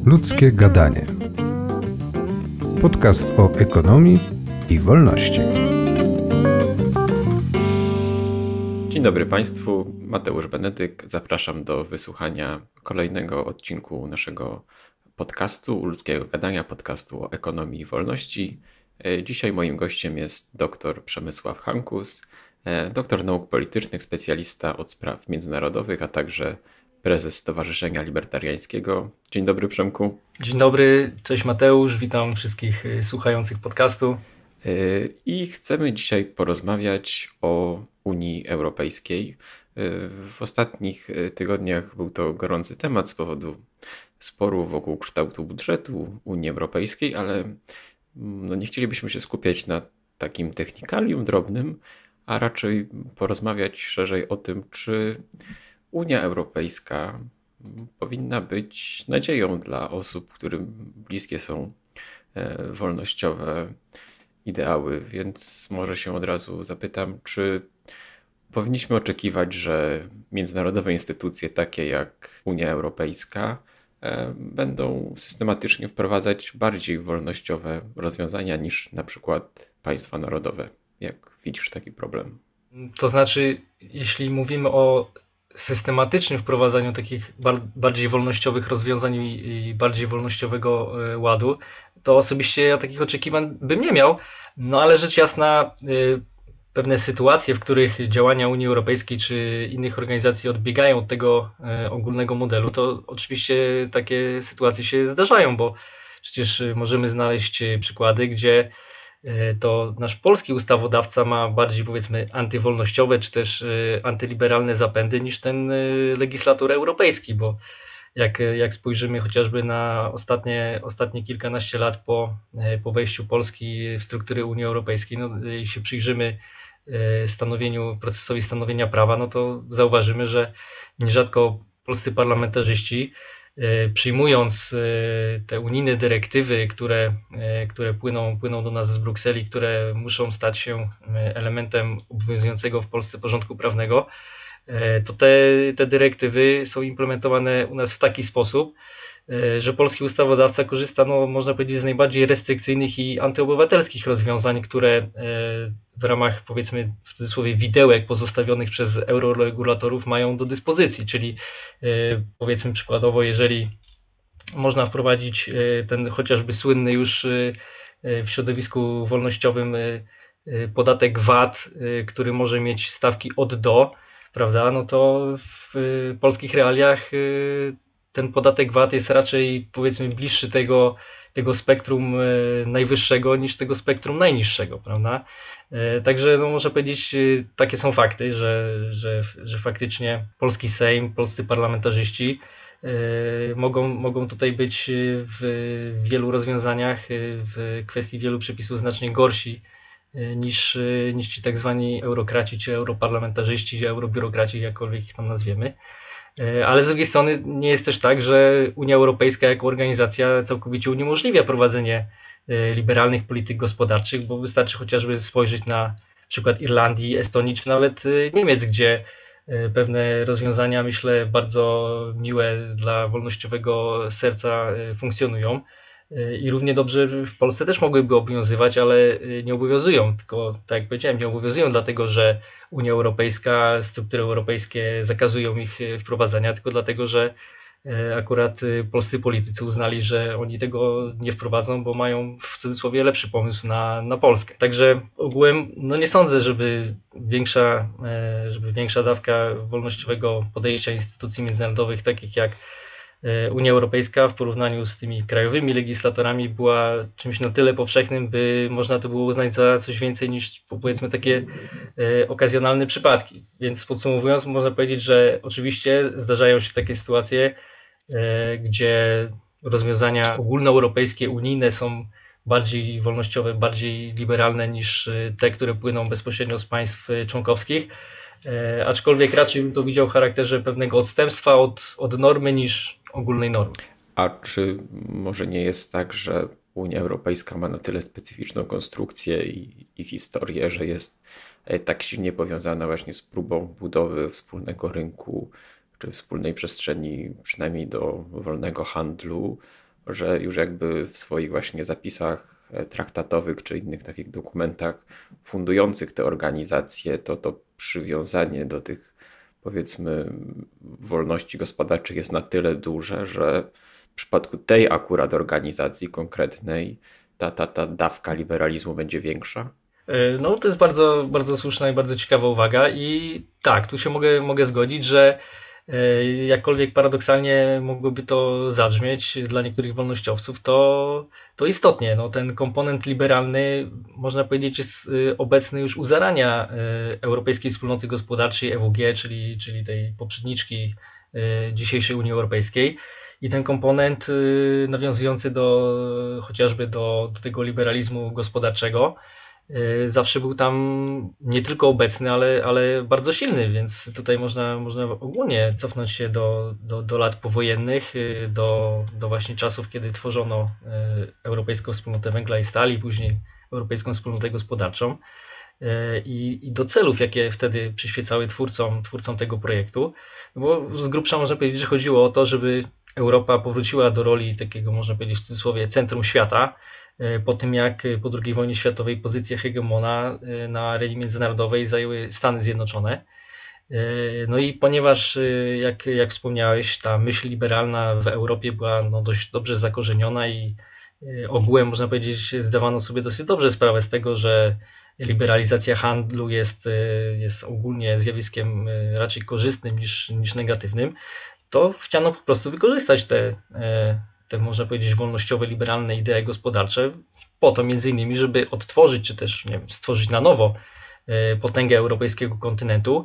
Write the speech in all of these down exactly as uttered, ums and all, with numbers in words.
Ludzkie gadanie. Podcast o ekonomii i wolności. Dzień dobry Państwu, Mateusz Benedyk. Zapraszam do wysłuchania kolejnego odcinku naszego podcastu Ludzkiego Gadania, podcastu o ekonomii i wolności. Dzisiaj moim gościem jest dr Przemysław Hankus, doktor nauk politycznych, specjalista od spraw międzynarodowych, a także prezes Stowarzyszenia Libertariańskiego. Dzień dobry, Przemku. Dzień dobry, cześć Mateusz, witam wszystkich słuchających podcastu. I chcemy dzisiaj porozmawiać o Unii Europejskiej. W ostatnich tygodniach był to gorący temat z powodu sporu wokół kształtu budżetu Unii Europejskiej, ale no nie chcielibyśmy się skupiać na takim technikalium drobnym, a raczej porozmawiać szerzej o tym, czy Unia Europejska powinna być nadzieją dla osób, którym bliskie są wolnościowe ideały. Więc może się od razu zapytam, czy powinniśmy oczekiwać, że międzynarodowe instytucje takie jak Unia Europejska będą systematycznie wprowadzać bardziej wolnościowe rozwiązania niż na przykład państwa narodowe. Jak widzisz taki problem? To znaczy, jeśli mówimy o systematycznym wprowadzaniu takich bardziej wolnościowych rozwiązań i bardziej wolnościowego ładu, to osobiście ja takich oczekiwań bym nie miał, no ale rzecz jasna, pewne sytuacje, w których działania Unii Europejskiej czy innych organizacji odbiegają od tego ogólnego modelu, to oczywiście takie sytuacje się zdarzają, bo przecież możemy znaleźć przykłady, gdzie to nasz polski ustawodawca ma bardziej, powiedzmy, antywolnościowe czy też antyliberalne zapędy niż ten legislator europejski, bo jak, jak spojrzymy chociażby na ostatnie, ostatnie kilkanaście lat po, po wejściu Polski w struktury Unii Europejskiej, no, jeśli się przyjrzymy stanowieniu, procesowi stanowienia prawa, no to zauważymy, że nierzadko polscy parlamentarzyści, przyjmując te unijne dyrektywy, które, które płyną, płyną do nas z Brukseli, które muszą stać się elementem obowiązującego w Polsce porządku prawnego, to te, te dyrektywy są implementowane u nas w taki sposób, że polski ustawodawca korzysta, no, można powiedzieć, z najbardziej restrykcyjnych i antyobywatelskich rozwiązań, które w ramach, powiedzmy, w cudzysłowie, widełek pozostawionych przez euroregulatorów mają do dyspozycji, czyli powiedzmy przykładowo, jeżeli można wprowadzić ten chociażby słynny już w środowisku wolnościowym podatek V A T, który może mieć stawki od do, prawda, no to w polskich realiach ten podatek V A T jest raczej, powiedzmy, bliższy tego, tego spektrum najwyższego niż tego spektrum najniższego, prawda? Także no, można powiedzieć, takie są fakty, że, że, że faktycznie polski Sejm, polscy parlamentarzyści mogą, mogą tutaj być w wielu rozwiązaniach, w kwestii wielu przepisów znacznie gorsi niż, niż ci tak zwani eurokraci, czy europarlamentarzyści, czy eurobiurokraci, jakkolwiek ich tam nazwiemy. Ale z drugiej strony nie jest też tak, że Unia Europejska jako organizacja całkowicie uniemożliwia prowadzenie liberalnych polityk gospodarczych, bo wystarczy chociażby spojrzeć na przykład Irlandii, Estonii, czy nawet Niemiec, gdzie pewne rozwiązania, myślę, bardzo miłe dla wolnościowego serca funkcjonują. I równie dobrze w Polsce też mogłyby obowiązywać, ale nie obowiązują, tylko tak jak powiedziałem, nie obowiązują dlatego, że Unia Europejska, struktury europejskie zakazują ich wprowadzania, tylko dlatego, że akurat polscy politycy uznali, że oni tego nie wprowadzą, bo mają w cudzysłowie lepszy pomysł na, na Polskę. Także ogółem no nie sądzę, żeby większa, żeby większa dawka wolnościowego podejścia instytucji międzynarodowych, takich jak Unia Europejska, w porównaniu z tymi krajowymi legislatorami była czymś na tyle powszechnym, by można to było uznać za coś więcej niż, powiedzmy, takie okazjonalne przypadki. Więc podsumowując, można powiedzieć, że oczywiście zdarzają się takie sytuacje, gdzie rozwiązania ogólnoeuropejskie, unijne są bardziej wolnościowe, bardziej liberalne niż te, które płyną bezpośrednio z państw członkowskich. Aczkolwiek raczej bym to widział w charakterze pewnego odstępstwa od, od normy niż ogólnej normy. A czy może nie jest tak, że Unia Europejska ma na tyle specyficzną konstrukcję i, i historię, że jest tak silnie powiązana właśnie z próbą budowy wspólnego rynku czy wspólnej przestrzeni, przynajmniej do wolnego handlu, że już jakby w swoich właśnie zapisach traktatowych czy innych takich dokumentach fundujących te organizacje, to to przywiązanie do tych, powiedzmy, wolności gospodarczych jest na tyle duże, że w przypadku tej akurat organizacji konkretnej ta, ta, ta dawka liberalizmu będzie większa? No to jest bardzo, bardzo słuszna i bardzo ciekawa uwaga i tak, tu się mogę, mogę zgodzić, że jakkolwiek paradoksalnie mogłoby to zabrzmieć dla niektórych wolnościowców, to, to istotnie. No, ten komponent liberalny, można powiedzieć, jest obecny już u zarania Europejskiej Wspólnoty Gospodarczej E W G, czyli, czyli tej poprzedniczki dzisiejszej Unii Europejskiej. I ten komponent nawiązujący do, chociażby do, do tego liberalizmu gospodarczego zawsze był tam nie tylko obecny, ale, ale bardzo silny, więc tutaj można, można ogólnie cofnąć się do, do, do lat powojennych, do, do właśnie czasów, kiedy tworzono Europejską Wspólnotę Węgla i Stali, później Europejską Wspólnotę Gospodarczą i, i do celów, jakie wtedy przyświecały twórcom, twórcom tego projektu, bo z grubsza można powiedzieć, że chodziło o to, żeby Europa powróciła do roli takiego, można powiedzieć w cudzysłowie, centrum świata, po tym jak po drugiej wojnie światowej pozycję hegemona na arenie międzynarodowej zajęły Stany Zjednoczone. No i ponieważ, jak, jak wspomniałeś, ta myśl liberalna w Europie była no, dość dobrze zakorzeniona i ogółem, można powiedzieć, zdawano sobie dosyć dobrze sprawę z tego, że liberalizacja handlu jest, jest ogólnie zjawiskiem raczej korzystnym niż, niż negatywnym, to chciano po prostu wykorzystać te te, można powiedzieć, wolnościowe, liberalne idee gospodarcze, po to między innymi, żeby odtworzyć, czy też nie wiem, stworzyć na nowo potęgę europejskiego kontynentu.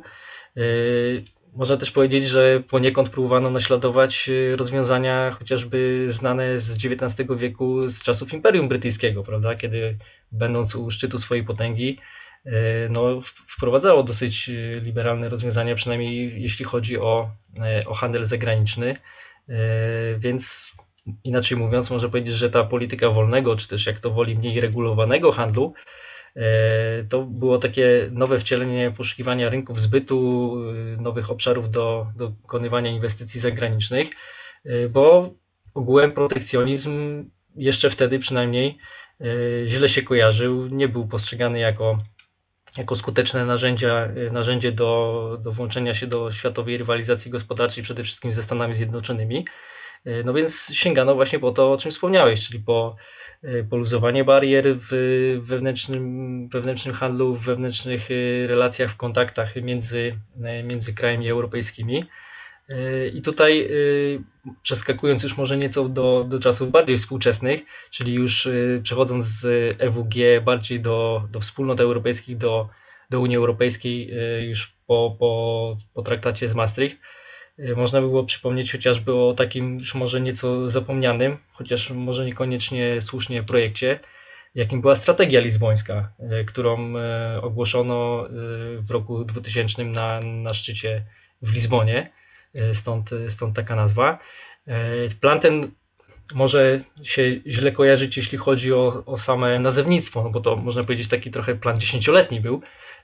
Można też powiedzieć, że poniekąd próbowano naśladować rozwiązania chociażby znane z dziewiętnastego wieku, z czasów Imperium Brytyjskiego, prawda? Kiedy będąc u szczytu swojej potęgi, no, wprowadzało dosyć liberalne rozwiązania, przynajmniej jeśli chodzi o, o handel zagraniczny, więc inaczej mówiąc, można powiedzieć, że ta polityka wolnego, czy też jak to woli mniej regulowanego handlu, to było takie nowe wcielenie poszukiwania rynków zbytu, nowych obszarów do, do dokonywania inwestycji zagranicznych, bo ogółem protekcjonizm jeszcze wtedy przynajmniej źle się kojarzył, nie był postrzegany jako, jako skuteczne narzędzia, narzędzie do, do włączenia się do światowej rywalizacji gospodarczej, przede wszystkim ze Stanami Zjednoczonymi. No więc sięgano właśnie po to, o czym wspomniałeś, czyli po poluzowanie barier w wewnętrznym, wewnętrznym handlu, w wewnętrznych relacjach, w kontaktach między, między krajami europejskimi. I tutaj przeskakując już może nieco do, do czasów bardziej współczesnych, czyli już przechodząc z E W G bardziej do, do wspólnot europejskich, do, do Unii Europejskiej już po, po, po traktacie z Maastricht, można by było przypomnieć chociażby o takim już może nieco zapomnianym, chociaż może niekoniecznie słusznie projekcie, jakim była strategia lizbońska, którą ogłoszono w roku dwutysięcznym na, na szczycie w Lizbonie, stąd, stąd taka nazwa. Plan ten może się źle kojarzyć, jeśli chodzi o, o same nazewnictwo, no bo to można powiedzieć taki trochę plan dziesięcioletni był,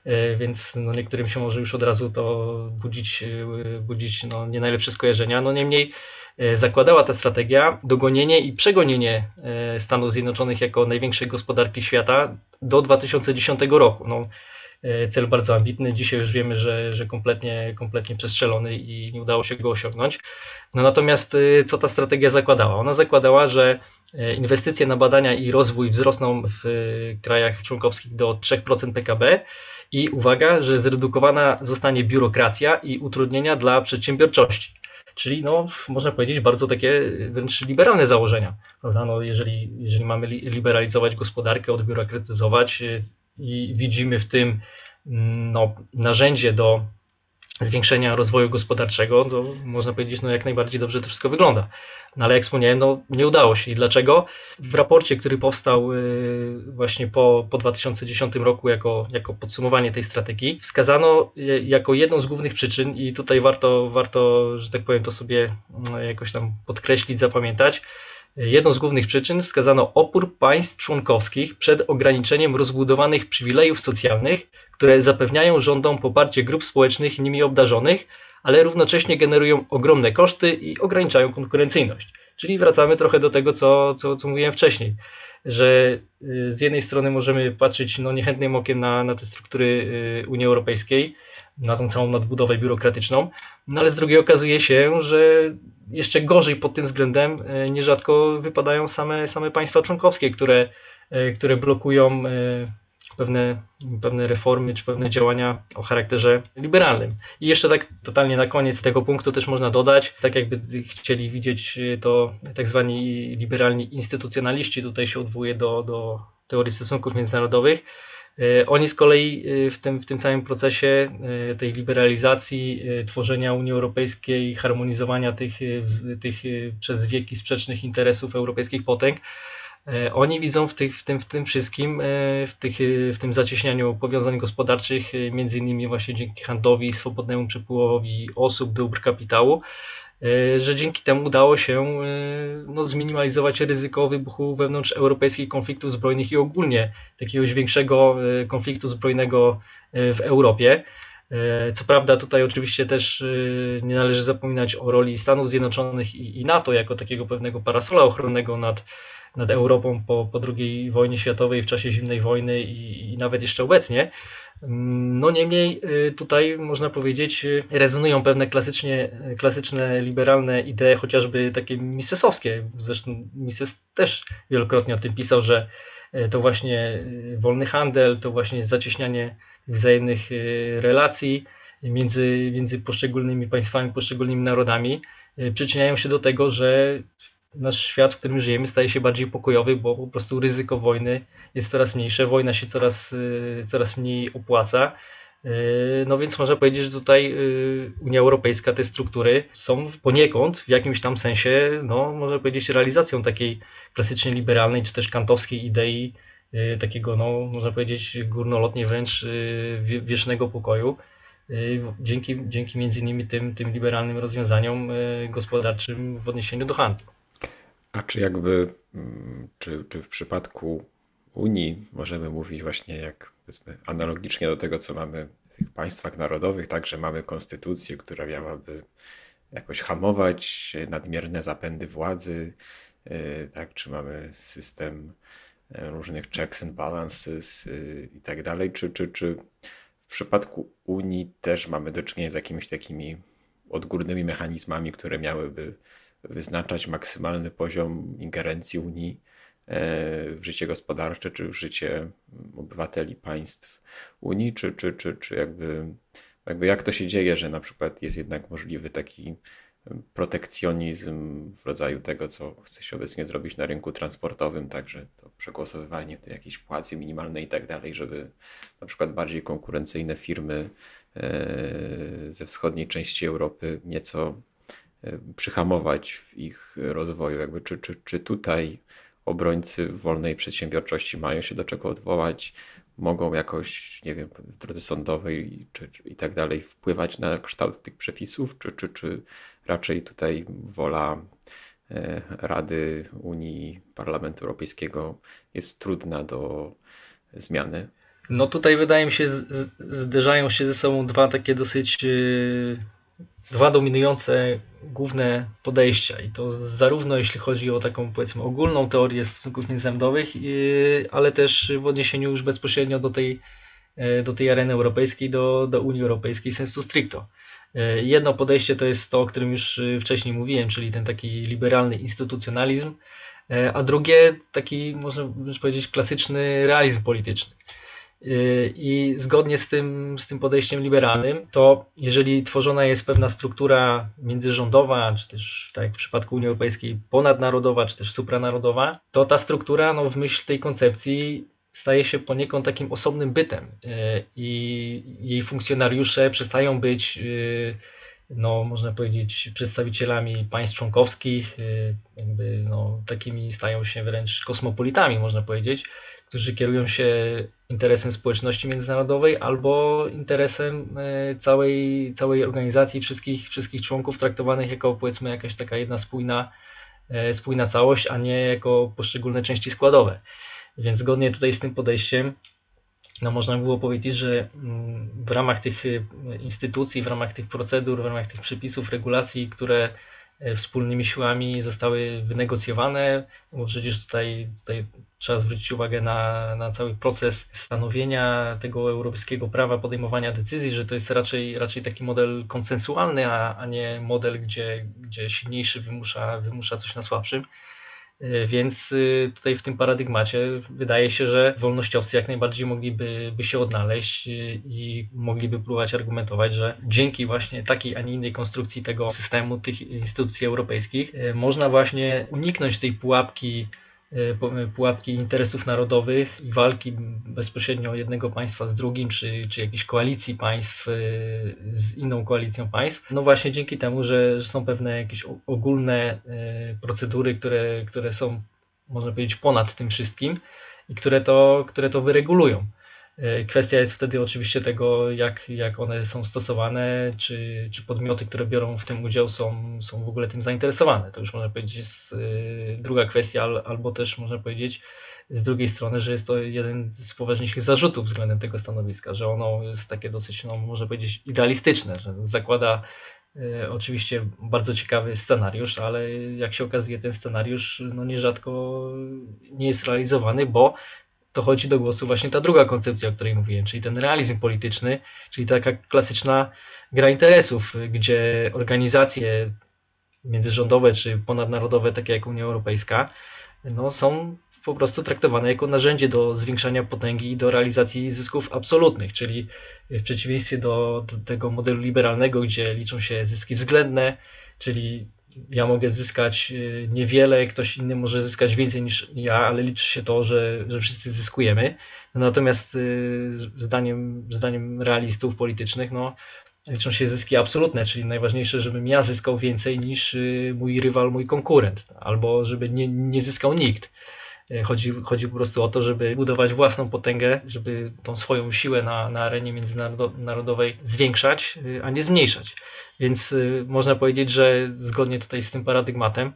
więc no niektórym się może już od razu to budzić, budzić no nie najlepsze skojarzenia. No niemniej zakładała ta strategia dogonienie i przegonienie Stanów Zjednoczonych jako największej gospodarki świata do dwa tysiące dziesiątego roku. No, cel bardzo ambitny, dzisiaj już wiemy, że, że kompletnie, kompletnie przestrzelony i nie udało się go osiągnąć. No natomiast co ta strategia zakładała? Ona zakładała, że inwestycje na badania i rozwój wzrosną w krajach członkowskich do trzy procent P K B i uwaga, że zredukowana zostanie biurokracja i utrudnienia dla przedsiębiorczości. Czyli no, można powiedzieć bardzo takie wręcz liberalne założenia. Prawda? No, jeżeli, jeżeli mamy liberalizować gospodarkę, odbiurokratyzować i widzimy w tym no, narzędzie do zwiększenia rozwoju gospodarczego, to można powiedzieć, no jak najbardziej dobrze to wszystko wygląda. No ale jak wspomniałem, no nie udało się. I dlaczego? W raporcie, który powstał właśnie po, po dwa tysiące dziesiątym roku jako, jako podsumowanie tej strategii, wskazano jako jedną z głównych przyczyn i tutaj warto, warto, że tak powiem, to sobie jakoś tam podkreślić, zapamiętać. Jedną z głównych przyczyn wskazano opór państw członkowskich przed ograniczeniem rozbudowanych przywilejów socjalnych, które zapewniają rządom poparcie grup społecznych nimi obdarzonych, ale równocześnie generują ogromne koszty i ograniczają konkurencyjność. Czyli wracamy trochę do tego, co, co, co mówiłem wcześniej, że z jednej strony możemy patrzeć no, niechętnym okiem na, na te struktury Unii Europejskiej, na tą całą nadbudowę biurokratyczną, no ale z drugiej okazuje się, że jeszcze gorzej pod tym względem nierzadko wypadają same, same państwa członkowskie, które, które blokują pewne, pewne reformy czy pewne działania o charakterze liberalnym. I jeszcze tak totalnie na koniec tego punktu też można dodać, tak jakby chcieli widzieć to tak zwani liberalni instytucjonaliści, tutaj się odwołuje do, do teorii stosunków międzynarodowych. Oni z kolei w tym, w tym całym procesie tej liberalizacji, tworzenia Unii Europejskiej, harmonizowania tych, tych przez wieki sprzecznych interesów europejskich potęg, oni widzą w, tych, w, tym, w tym wszystkim, w, tych, w tym zacieśnianiu powiązań gospodarczych, między innymi właśnie dzięki handlowi, swobodnemu przepływowi osób, dóbr, kapitału, że dzięki temu udało się no, zminimalizować ryzyko wybuchu wewnątrz europejskich konfliktów zbrojnych i ogólnie jakiegoś większego konfliktu zbrojnego w Europie. Co prawda tutaj oczywiście też nie należy zapominać o roli Stanów Zjednoczonych i, i NATO jako takiego pewnego parasola ochronnego nad, nad Europą po, po drugiej wojnie światowej, w czasie zimnej wojny i, i nawet jeszcze obecnie. No niemniej tutaj można powiedzieć rezonują pewne klasycznie, klasyczne liberalne idee, chociażby takie misesowskie. Zresztą Mises też wielokrotnie o tym pisał, że to właśnie wolny handel, to właśnie zacieśnianie wzajemnych relacji między, między poszczególnymi państwami, poszczególnymi narodami przyczyniają się do tego, że nasz świat, w którym żyjemy, staje się bardziej pokojowy, bo po prostu ryzyko wojny jest coraz mniejsze, wojna się coraz, coraz mniej opłaca. No więc można powiedzieć, że tutaj Unia Europejska, te struktury są poniekąd w jakimś tam sensie, no można powiedzieć, realizacją takiej klasycznie liberalnej czy też kantowskiej idei takiego, no można powiedzieć, górnolotnie wręcz wiecznego pokoju. Dzięki, dzięki między innymi tym, tym liberalnym rozwiązaniom gospodarczym w odniesieniu do handlu. A czy jakby, czy, czy w przypadku Unii możemy mówić właśnie jak powiedzmy, analogicznie do tego, co mamy w tych państwach narodowych, także mamy konstytucję, która miałaby jakoś hamować nadmierne zapędy władzy, tak, czy mamy system różnych checks and balances i tak dalej, czy, czy, czy w przypadku Unii też mamy do czynienia z jakimiś takimi odgórnymi mechanizmami, które miałyby wyznaczać maksymalny poziom ingerencji Unii w życie gospodarcze, czy w życie obywateli państw Unii, czy, czy, czy, czy jakby, jakby jak to się dzieje, że na przykład jest jednak możliwy taki protekcjonizm w rodzaju tego, co chce się obecnie zrobić na rynku transportowym, także to przegłosowywanie jakiejś płacy minimalnej i tak dalej, żeby na przykład bardziej konkurencyjne firmy ze wschodniej części Europy nieco przyhamować w ich rozwoju. Jakby czy, czy, czy tutaj obrońcy wolnej przedsiębiorczości mają się do czego odwołać, mogą jakoś, nie wiem, w drodze sądowej czy, czy i tak dalej wpływać na kształt tych przepisów, czy, czy, czy raczej tutaj wola Rady Unii, Parlamentu Europejskiego jest trudna do zmiany? No tutaj wydaje mi się, z, zderzają się ze sobą dwa takie dosyć dwa dominujące główne podejścia i to zarówno jeśli chodzi o taką powiedzmy ogólną teorię stosunków międzynarodowych, ale też w odniesieniu już bezpośrednio do tej, do tej areny europejskiej, do, do Unii Europejskiej sensu stricto. Jedno podejście to jest to, o którym już wcześniej mówiłem, czyli ten taki liberalny instytucjonalizm, a drugie taki, można powiedzieć, klasyczny realizm polityczny. I zgodnie z tym, z tym podejściem liberalnym, to jeżeli tworzona jest pewna struktura międzyrządowa, czy też tak jak w przypadku Unii Europejskiej ponadnarodowa, czy też supranarodowa, to ta struktura no, w myśl tej koncepcji staje się poniekąd takim osobnym bytem i jej funkcjonariusze przestają być, no, można powiedzieć, przedstawicielami państw członkowskich, jakby, no, takimi stają się wręcz kosmopolitami, można powiedzieć, którzy kierują się interesem społeczności międzynarodowej albo interesem całej, całej organizacji, wszystkich, wszystkich członków traktowanych jako powiedzmy jakaś taka jedna spójna, spójna całość, a nie jako poszczególne części składowe. Więc zgodnie tutaj z tym podejściem no można było powiedzieć, że w ramach tych instytucji, w ramach tych procedur, w ramach tych przepisów, regulacji, które wspólnymi siłami zostały wynegocjowane, bo przecież tutaj, tutaj trzeba zwrócić uwagę na, na cały proces stanowienia tego europejskiego prawa, podejmowania decyzji, że to jest raczej, raczej taki model konsensualny, a, a nie model, gdzie, gdzie silniejszy wymusza, wymusza coś na słabszym. Więc tutaj w tym paradygmacie wydaje się, że wolnościowcy jak najbardziej mogliby by się odnaleźć i mogliby próbować argumentować, że dzięki właśnie takiej, a nie innej konstrukcji tego systemu, tych instytucji europejskich, można właśnie uniknąć tej pułapki, pułapki interesów narodowych i walki bezpośrednio jednego państwa z drugim, czy, czy jakiejś koalicji państw z inną koalicją państw. No właśnie dzięki temu, że, że są pewne jakieś ogólne procedury, które, które są, można powiedzieć, ponad tym wszystkim i które to, które to wyregulują. Kwestia jest wtedy oczywiście tego, jak, jak one są stosowane, czy, czy podmioty, które biorą w tym udział, są, są w ogóle tym zainteresowane. To już można powiedzieć jest druga kwestia, albo też można powiedzieć z drugiej strony, że jest to jeden z poważniejszych zarzutów względem tego stanowiska, że ono jest takie dosyć, no, można powiedzieć, idealistyczne, że zakłada oczywiście bardzo ciekawy scenariusz, ale jak się okazuje, ten scenariusz no, nierzadko nie jest realizowany, bo to chodzi do głosu właśnie ta druga koncepcja, o której mówiłem, czyli ten realizm polityczny, czyli taka klasyczna gra interesów, gdzie organizacje międzyrządowe czy ponadnarodowe, takie jak Unia Europejska, no, są po prostu traktowane jako narzędzie do zwiększania potęgi i do realizacji zysków absolutnych, czyli w przeciwieństwie do, do tego modelu liberalnego, gdzie liczą się zyski względne, czyli ja mogę zyskać niewiele, ktoś inny może zyskać więcej niż ja, ale liczy się to, że, że wszyscy zyskujemy. Natomiast zdaniem, zdaniem realistów politycznych no, liczą się zyski absolutne, czyli najważniejsze, żebym ja zyskał więcej niż mój rywal, mój konkurent, albo żeby nie, nie zyskał nikt. Chodzi, chodzi po prostu o to, żeby budować własną potęgę, żeby tą swoją siłę na, na arenie międzynarodowej zwiększać, a nie zmniejszać. Więc można powiedzieć, że zgodnie tutaj z tym paradygmatem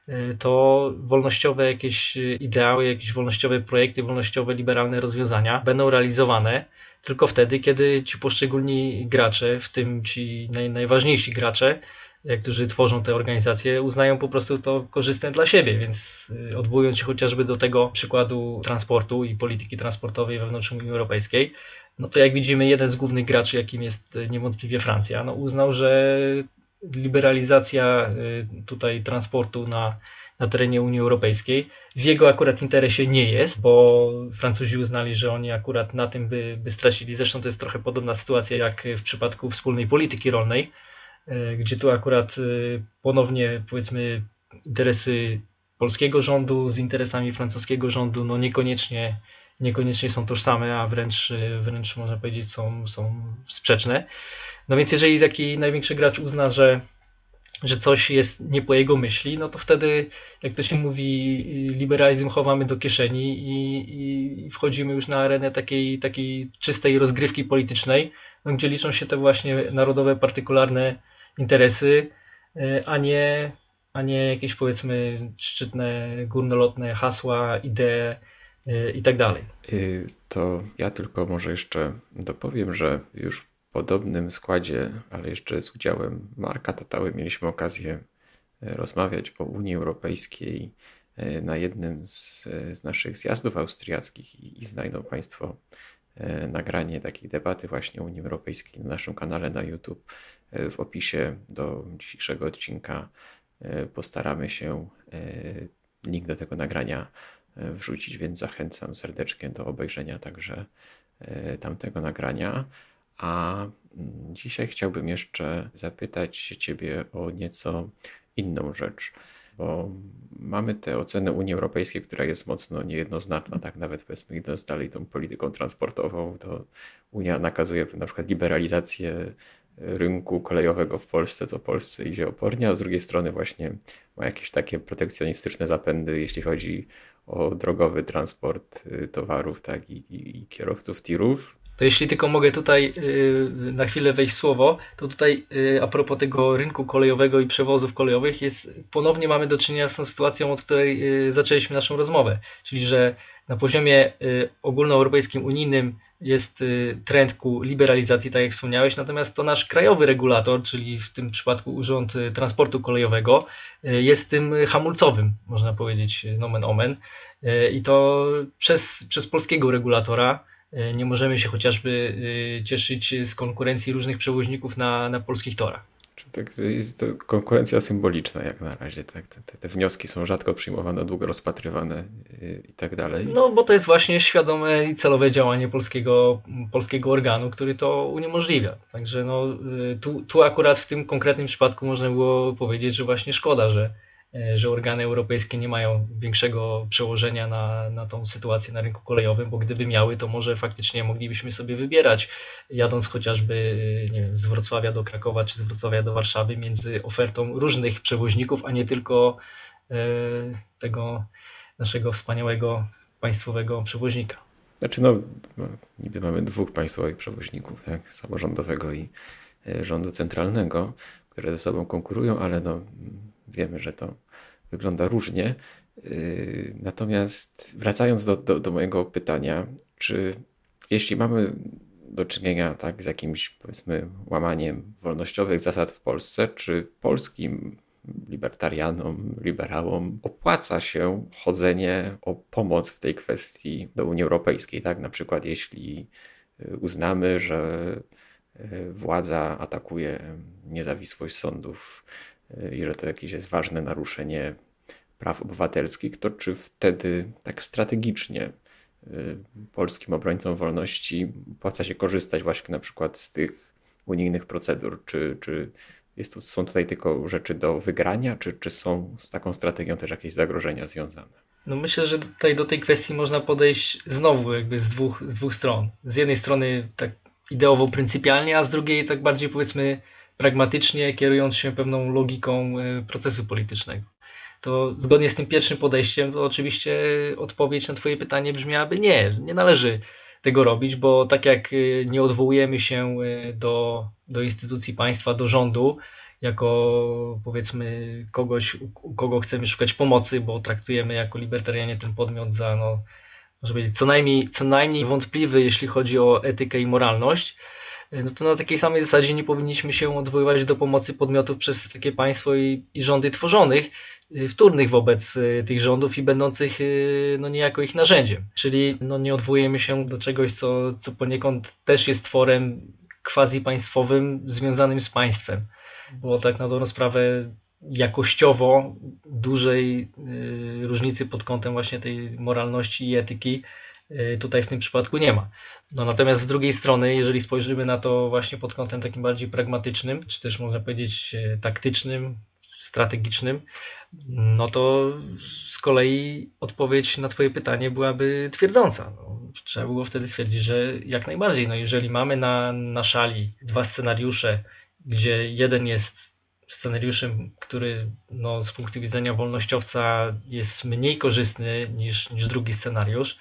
to wolnościowe jakieś ideały, jakieś wolnościowe projekty, wolnościowe, liberalne rozwiązania będą realizowane tylko wtedy, kiedy ci poszczególni gracze, w tym ci naj, najważniejsi gracze, którzy tworzą te organizacje, uznają po prostu to korzystne dla siebie, więc odwołując się chociażby do tego przykładu transportu i polityki transportowej wewnątrz Unii Europejskiej, no to jak widzimy, jeden z głównych graczy, jakim jest niewątpliwie Francja, no uznał, że liberalizacja tutaj transportu na, na terenie Unii Europejskiej w jego akurat interesie nie jest, bo Francuzi uznali, że oni akurat na tym by, by stracili. Zresztą to jest trochę podobna sytuacja jak w przypadku wspólnej polityki rolnej, gdzie tu akurat ponownie, powiedzmy, interesy polskiego rządu z interesami francuskiego rządu no niekoniecznie, niekoniecznie są tożsame, a wręcz, wręcz można powiedzieć są, są sprzeczne. No więc jeżeli taki największy gracz uzna, że, że coś jest nie po jego myśli, no to wtedy, jak to się mówi, liberalizm chowamy do kieszeni i, i wchodzimy już na arenę takiej, takiej czystej rozgrywki politycznej, no, gdzie liczą się te właśnie narodowe, partykularne interesy, a nie, a nie jakieś, powiedzmy, szczytne, górnolotne hasła, idee i tak dalej. To ja tylko może jeszcze dopowiem, że już w podobnym składzie, ale jeszcze z udziałem Marka Tatały, mieliśmy okazję rozmawiać o Unii Europejskiej na jednym z, z naszych zjazdów austriackich i, i znajdą Państwo nagranie takiej debaty właśnie o Unii Europejskiej na naszym kanale na YouTube. W opisie do dzisiejszego odcinka postaramy się link do tego nagrania wrzucić, więc zachęcam serdecznie do obejrzenia także tamtego nagrania. A dzisiaj chciałbym jeszcze zapytać się Ciebie o nieco inną rzecz, bo mamy tę ocenę Unii Europejskiej, która jest mocno niejednoznaczna, tak nawet powiedzmy idąc dalej tą polityką transportową, to Unia nakazuje na przykład liberalizację rynku kolejowego w Polsce, co Polsce idzie opornie, a z drugiej strony właśnie ma jakieś takie protekcjonistyczne zapędy, jeśli chodzi o drogowy transport towarów, tak, i, i, i kierowców tirów. To jeśli tylko mogę tutaj y, na chwilę wejść w słowo, to tutaj y, a propos tego rynku kolejowego i przewozów kolejowych jest, ponownie mamy do czynienia z tą sytuacją, od której y, zaczęliśmy naszą rozmowę, czyli że na poziomie y, ogólnoeuropejskim, unijnym jest y, trend ku liberalizacji, tak jak wspomniałeś, natomiast to nasz krajowy regulator, czyli w tym przypadku Urząd Transportu Kolejowego, y, jest tym hamulcowym, można powiedzieć, nomen omen, y, i to przez, przez polskiego regulatora. Nie możemy się chociażby cieszyć z konkurencji różnych przewoźników na, na polskich torach. Tak, jest to konkurencja symboliczna jak na razie. Tak? Te, te wnioski są rzadko przyjmowane, długo rozpatrywane i tak dalej. No bo to jest właśnie świadome i celowe działanie polskiego, polskiego organu, który to uniemożliwia. Także no, tu, tu akurat w tym konkretnym przypadku można było powiedzieć, że właśnie szkoda, że że organy europejskie nie mają większego przełożenia na, na tą sytuację na rynku kolejowym, bo gdyby miały, to może faktycznie moglibyśmy sobie wybierać, jadąc chociażby, nie wiem, z Wrocławia do Krakowa czy z Wrocławia do Warszawy, między ofertą różnych przewoźników, a nie tylko e, tego naszego wspaniałego państwowego przewoźnika. Znaczy no, no, niby mamy dwóch państwowych przewoźników, tak? Samorządowego i rządu centralnego, które ze sobą konkurują, ale no wiemy, że to wygląda różnie. Natomiast wracając do, do, do mojego pytania, czy jeśli mamy do czynienia tak, z jakimś, powiedzmy, łamaniem wolnościowych zasad w Polsce, czy polskim libertarianom, liberałom opłaca się chodzenie o pomoc w tej kwestii do Unii Europejskiej? Tak? Na przykład jeśli uznamy, że władza atakuje niezawisłość sądów i że to jakieś jest ważne naruszenie praw obywatelskich, to czy wtedy tak strategicznie polskim obrońcom wolności opłaca się korzystać właśnie na przykład z tych unijnych procedur? Czy, czy jest tu, są tutaj tylko rzeczy do wygrania, czy, czy są z taką strategią też jakieś zagrożenia związane? No myślę, że tutaj do tej kwestii można podejść znowu jakby z dwóch, z dwóch stron. Z jednej strony tak ideowo pryncypialnie, a z drugiej tak bardziej, powiedzmy, pragmatycznie, kierując się pewną logiką procesu politycznego. To zgodnie z tym pierwszym podejściem, to oczywiście odpowiedź na Twoje pytanie brzmiałaby nie, nie należy tego robić, bo tak jak nie odwołujemy się do, do instytucji państwa, do rządu, jako powiedzmy kogoś, u kogo chcemy szukać pomocy, bo traktujemy jako libertarianie ten podmiot za, no, może powiedzieć, co najmniej, co najmniej wątpliwy, jeśli chodzi o etykę i moralność, no to na takiej samej zasadzie nie powinniśmy się odwoływać do pomocy podmiotów przez takie państwo i, i rządy tworzonych, wtórnych wobec tych rządów i będących no niejako ich narzędziem. Czyli no nie odwołujemy się do czegoś, co, co poniekąd też jest tworem quasi-państwowym związanym z państwem. Bo tak na dobrą sprawę jakościowo dużej y, różnicy pod kątem właśnie tej moralności i etyki y, tutaj w tym przypadku nie ma. No natomiast z drugiej strony, jeżeli spojrzymy na to właśnie pod kątem takim bardziej pragmatycznym, czy też można powiedzieć taktycznym, strategicznym, no to z kolei odpowiedź na Twoje pytanie byłaby twierdząca. No, trzeba było wtedy stwierdzić, że jak najbardziej, no jeżeli mamy na, na szali dwa scenariusze, gdzie jeden jest scenariuszem, który no, z punktu widzenia wolnościowca jest mniej korzystny niż, niż drugi scenariusz,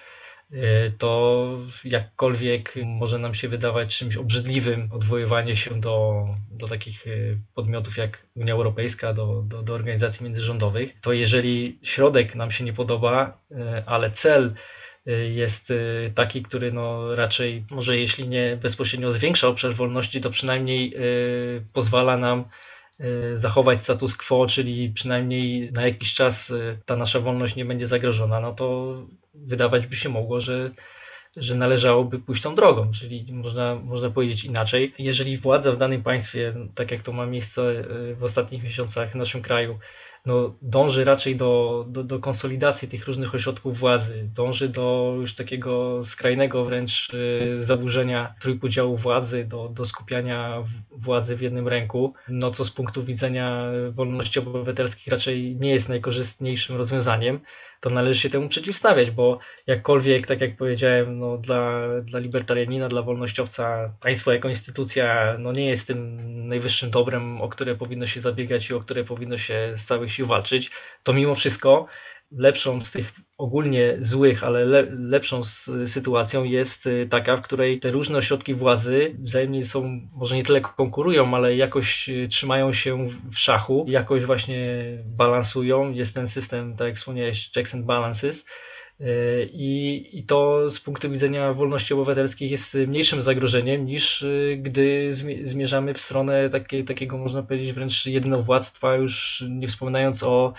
to jakkolwiek może nam się wydawać czymś obrzydliwym odwoływanie się do, do takich podmiotów jak Unia Europejska, do, do, do organizacji międzyrządowych, to jeżeli środek nam się nie podoba, ale cel jest taki, który no raczej może jeśli nie bezpośrednio zwiększa obszar wolności, to przynajmniej pozwala nam zachować status quo, czyli przynajmniej na jakiś czas ta nasza wolność nie będzie zagrożona, no to wydawać by się mogło, że, że należałoby pójść tą drogą. Czyli można, można powiedzieć inaczej. Jeżeli władza w danym państwie, tak jak to ma miejsce w ostatnich miesiącach w naszym kraju, no, dąży raczej do, do, do konsolidacji tych różnych ośrodków władzy, dąży do już takiego skrajnego wręcz zaburzenia trójpodziału władzy, do, do skupiania władzy w jednym ręku, no co z punktu widzenia wolności obywatelskich raczej nie jest najkorzystniejszym rozwiązaniem, to należy się temu przeciwstawiać, bo jakkolwiek, tak jak powiedziałem, no, dla, dla libertarianina, dla wolnościowca państwo jako instytucja no, nie jest tym najwyższym dobrem, o które powinno się zabiegać i o które powinno się z całych sił walczyć, to mimo wszystko lepszą z tych ogólnie złych, ale le, lepszą sytuacją jest taka, w której te różne ośrodki władzy wzajemnie są, może nie tyle konkurują, ale jakoś trzymają się w szachu, jakoś właśnie balansują. Jest ten system, tak jak wspomniałeś, checks and balances. I, I to z punktu widzenia wolności obywatelskich jest mniejszym zagrożeniem niż gdy zmierzamy w stronę takie, takiego, można powiedzieć, wręcz jednowładztwa, już nie wspominając o,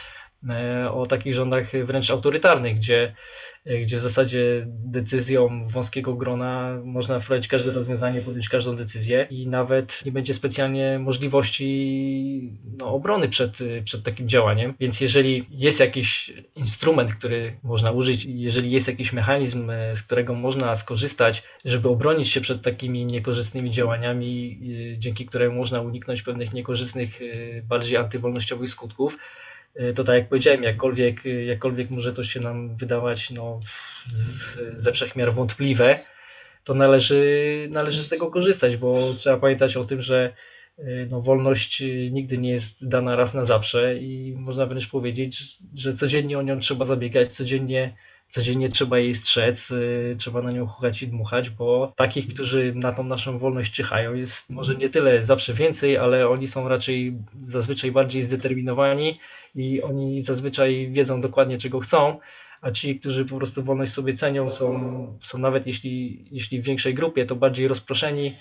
o takich rządach wręcz autorytarnych, gdzie, gdzie w zasadzie decyzją wąskiego grona można wprowadzić każde rozwiązanie, podjąć każdą decyzję i nawet nie będzie specjalnie możliwości no, obrony przed, przed takim działaniem. Więc jeżeli jest jakiś instrument, który można użyć, jeżeli jest jakiś mechanizm, z którego można skorzystać, żeby obronić się przed takimi niekorzystnymi działaniami, dzięki któremu można uniknąć pewnych niekorzystnych, bardziej antywolnościowych skutków, to tak jak powiedziałem, jakkolwiek, jakkolwiek może to się nam wydawać no, z, ze wszechmiar wątpliwe, to należy, należy z tego korzystać, bo trzeba pamiętać o tym, że no, wolność nigdy nie jest dana raz na zawsze i można wręcz powiedzieć, że codziennie o nią trzeba zabiegać, codziennie, codziennie trzeba jej strzec, trzeba na nią chuchać i dmuchać, bo takich, którzy na tą naszą wolność czyhają, jest może nie tyle zawsze więcej, ale oni są raczej zazwyczaj bardziej zdeterminowani i oni zazwyczaj wiedzą dokładnie, czego chcą, a ci, którzy po prostu wolność sobie cenią, są, są nawet jeśli, jeśli w większej grupie, to bardziej rozproszeni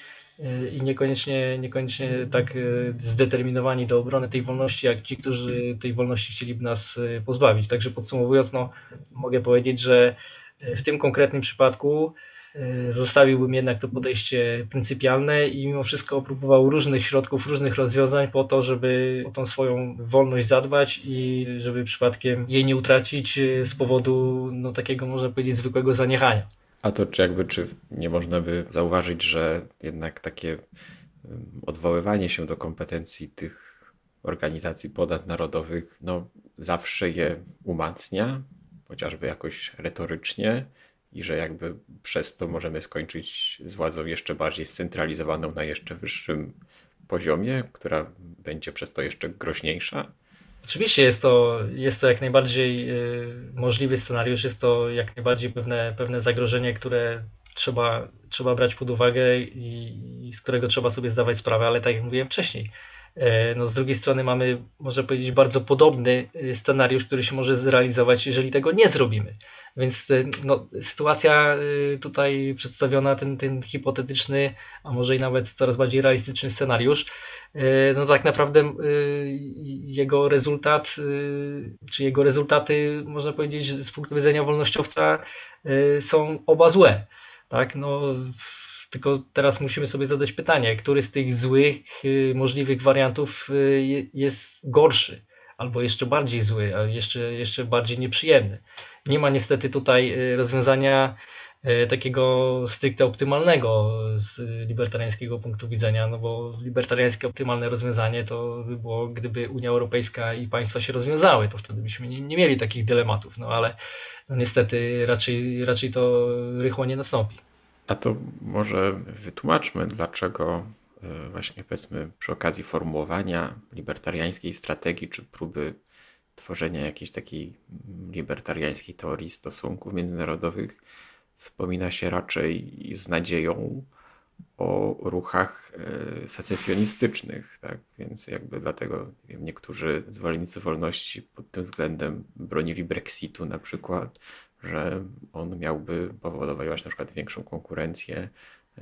i niekoniecznie, niekoniecznie tak zdeterminowani do obrony tej wolności, jak ci, którzy tej wolności chcieliby nas pozbawić. Także podsumowując, no, mogę powiedzieć, że w tym konkretnym przypadku zostawiłbym jednak to podejście pryncypialne i mimo wszystko próbował różnych środków, różnych rozwiązań po to, żeby o tą swoją wolność zadbać i żeby przypadkiem jej nie utracić z powodu no, takiego, można powiedzieć, zwykłego zaniechania. A to czy jakby, czy nie można by zauważyć, że jednak takie odwoływanie się do kompetencji tych organizacji ponadnarodowych, no zawsze je umacnia, chociażby jakoś retorycznie i że jakby przez to możemy skończyć z władzą jeszcze bardziej scentralizowaną na jeszcze wyższym poziomie, która będzie przez to jeszcze groźniejsza? Oczywiście jest to, jest to jak najbardziej możliwy scenariusz, jest to jak najbardziej pewne, pewne zagrożenie, które trzeba, trzeba brać pod uwagę i, i z którego trzeba sobie zdawać sprawę, ale tak jak mówiłem wcześniej, no z drugiej strony mamy, można powiedzieć, bardzo podobny scenariusz, który się może zrealizować, jeżeli tego nie zrobimy. Więc no, sytuacja tutaj przedstawiona, ten, ten hipotetyczny, a może i nawet coraz bardziej realistyczny scenariusz, no tak naprawdę jego rezultat, czy jego rezultaty, można powiedzieć, z punktu widzenia wolnościowca są oba złe. Tak? No, tylko teraz musimy sobie zadać pytanie, który z tych złych możliwych wariantów jest gorszy, albo jeszcze bardziej zły, a jeszcze, jeszcze bardziej nieprzyjemny. Nie ma niestety tutaj rozwiązania takiego stricte optymalnego z libertariańskiego punktu widzenia, no bo libertariańskie optymalne rozwiązanie to by było, gdyby Unia Europejska i państwa się rozwiązały, to wtedy byśmy nie, nie mieli takich dylematów, no ale no niestety raczej, raczej to rychło nie nastąpi. A to może wytłumaczmy, dlaczego właśnie powiedzmy przy okazji formułowania libertariańskiej strategii czy próby tworzenia jakiejś takiej libertariańskiej teorii stosunków międzynarodowych wspomina się raczej z nadzieją o ruchach secesjonistycznych, tak? Więc jakby dlatego nie wiem, niektórzy zwolennicy wolności pod tym względem bronili Brexitu na przykład, że on miałby powodować właśnie na przykład większą konkurencję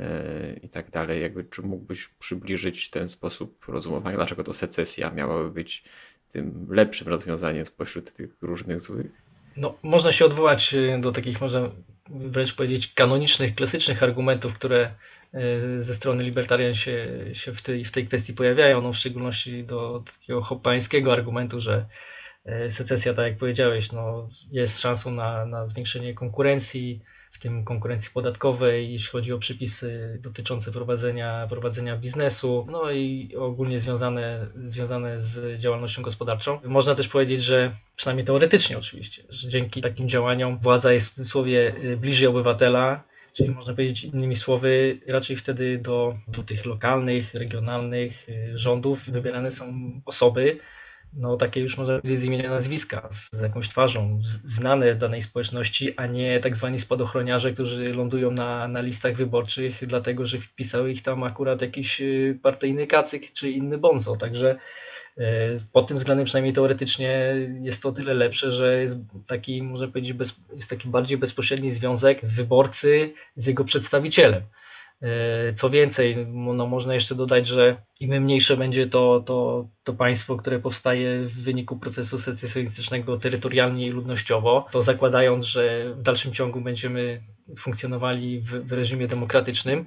i tak dalej. Jakby, czy mógłbyś przybliżyć ten sposób rozumowania, dlaczego to secesja miałaby być tym lepszym rozwiązaniem spośród tych różnych złych? No, można się odwołać do takich, można wręcz powiedzieć, kanonicznych, klasycznych argumentów, które ze strony libertarian się, się w, tej, w tej kwestii pojawiają, no, w szczególności do takiego hoppańskiego argumentu, że secesja, tak jak powiedziałeś, no, jest szansą na, na zwiększenie konkurencji, w tym konkurencji podatkowej, jeśli chodzi o przepisy dotyczące prowadzenia, prowadzenia biznesu, no i ogólnie związane, związane z działalnością gospodarczą. Można też powiedzieć, że przynajmniej teoretycznie oczywiście, że dzięki takim działaniom władza jest w cudzysłowie bliżej obywatela, czyli można powiedzieć innymi słowy, raczej wtedy do, do tych lokalnych, regionalnych rządów wybierane są osoby, no takie już można powiedzieć z imienia nazwiska, z, z jakąś twarzą, z, znane w danej społeczności, a nie tak zwani spadochroniarze, którzy lądują na, na listach wyborczych, dlatego że wpisał ich tam akurat jakiś partyjny kacyk czy inny bonzo. Także pod tym względem przynajmniej teoretycznie jest to o tyle lepsze, że jest taki, można powiedzieć, bez, jest taki bardziej bezpośredni związek wyborcy z jego przedstawicielem. Co więcej, no można jeszcze dodać, że im mniejsze będzie to, to, to państwo, które powstaje w wyniku procesu secesjonistycznego terytorialnie i ludnościowo, to zakładając, że w dalszym ciągu będziemy funkcjonowali w, w reżimie demokratycznym,